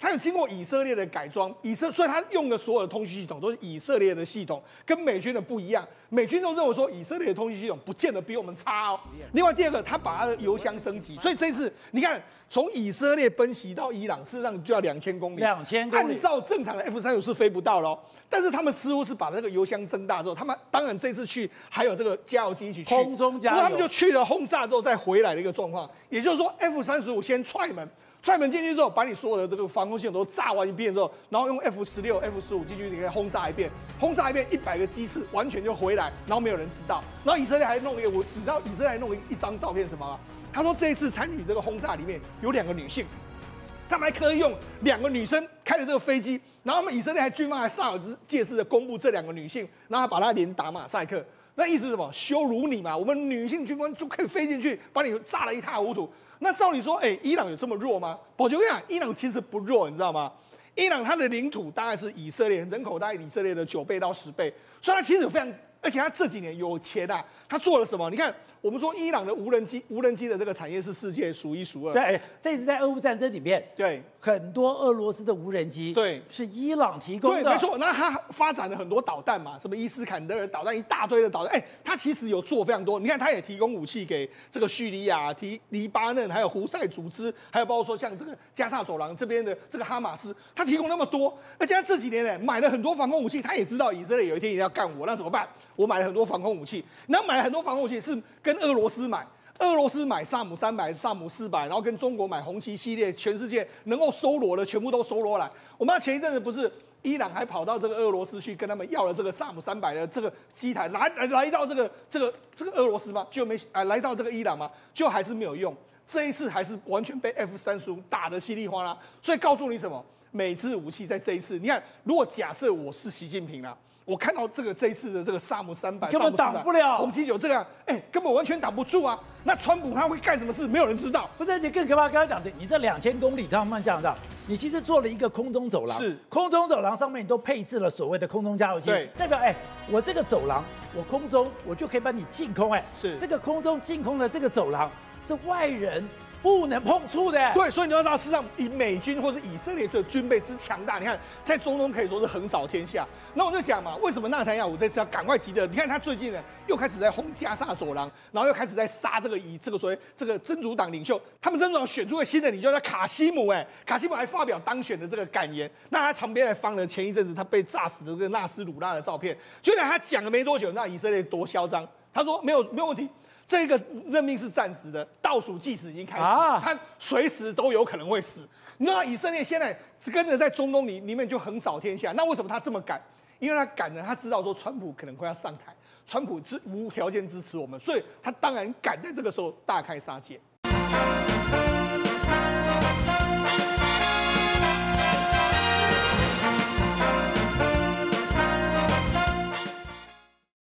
它有经过以色列的改装，所以它用的所有的通讯系统都是以色列的系统，跟美军的不一样。美军都认为说以色列的通讯系统不见得比我们差哦。另外第二个，它把它的油箱升级，所以这一次你看，从以色列奔袭到伊朗，事实上就要2000公里。 2000公里， 按照正常的 F-35是飞不到咯。但是他们似乎是把这个油箱增大之后，他们当然这次去还有这个加油机一起去， 空中加油， 不过他们就去了轰炸之后再回来的一个状况。也就是说 ，F-35先踹门进去之后，把你所有的这个防空系统都炸完一遍之后，然后用 F-16、F-15进去给轰炸一遍100个机次完全就回来，然后没有人知道。然后以色列还弄了你知道以色列还弄了一张照片什么吗？他说这一次参与这个轰炸里面有2个女性。他们还刻意用2个女生开的这个飞机，然后他们以色列军方还煞有介事的公布这2个女性，然后把它连打马赛克。那意思是什么？羞辱你嘛！我们女性军官就可以飞进去，把你炸得一塌糊涂。那照理说，伊朗有这么弱吗？我就跟你讲，伊朗其实不弱，你知道吗？伊朗它的领土大概是以色列人口大概以色列的9倍到10倍，所以它其实有非常，而且它这几年有钱啊，它做了什么？你看。我们说伊朗的无人机的这个产业是世界数1数2。 对，这次在俄乌战争里面， 对很多俄罗斯的无人机， 对， 是伊朗提供的。 对，没错。那它发展了很多导弹嘛，什么伊斯坎德尔导弹，一大堆的导弹。它其实有做非常多。你看，它也提供武器给这个叙利亚、黎巴嫩，还有胡塞组织，还有包括说像这个加沙走廊这边的这个哈马斯，它提供那么多，而且它这几年呢买了很多防空武器，它也知道以色列有一天一定要干我，那怎么办？我买了很多防空武器，然后买了很多防空武器是跟俄罗斯买萨姆300、萨姆400，然后跟中国买红旗系列，全世界能够收罗的全部都收罗来。我们前一阵子不是伊朗还跑到这个俄罗斯去跟他们要了这个萨姆300的这个机台，来到这个俄罗斯吗？就没来到这个伊朗吗？就还是没有用。这一次还是完全被 F-35打得稀里哗啦。所以告诉你什么？美制武器在这一次，你看，如果假设我是习近平啊。我看到这一次的这个萨姆300， 根本挡不了， 红旗9这样，根本完全挡不住啊！那川普他会干什么事？没有人知道。 不是，而且更可怕，刚刚讲的，你这2000公里，他们这样，你其实做了一个空中走廊， 是空中走廊上面你都配置了所谓的空中加油机， 对， 代表我这个走廊，我空中我就可以把你净空， 是这个空中净空的这个走廊是外人不能碰触的。 对，所以你要知道，事实上以美军或者以色列的军备之强大，你看在中东可以说是横扫天下。那我就讲嘛，为什么纳坦雅胡这次要赶快急的？你看他最近呢又开始在轰加沙走廊，然后又开始在杀这个所谓这个真主党领袖。他们真主党选出了新的领袖叫卡西姆，卡西姆还发表当选的这个感言。那他旁边还放了前一阵子他被炸死的这个纳斯鲁拉的照片。就在他讲了没多久，那以色列多嚣张，他说没有问题。这个任命是暂时的，倒数计时已经开始，他随时都有可能会死。你知道以色列现在跟着在中东里面就横扫天下，那为什么他这么赶？因为他赶呢，他知道说川普可能会要上台，川普是无条件支持我们，所以他当然赶在这个时候大开杀戒。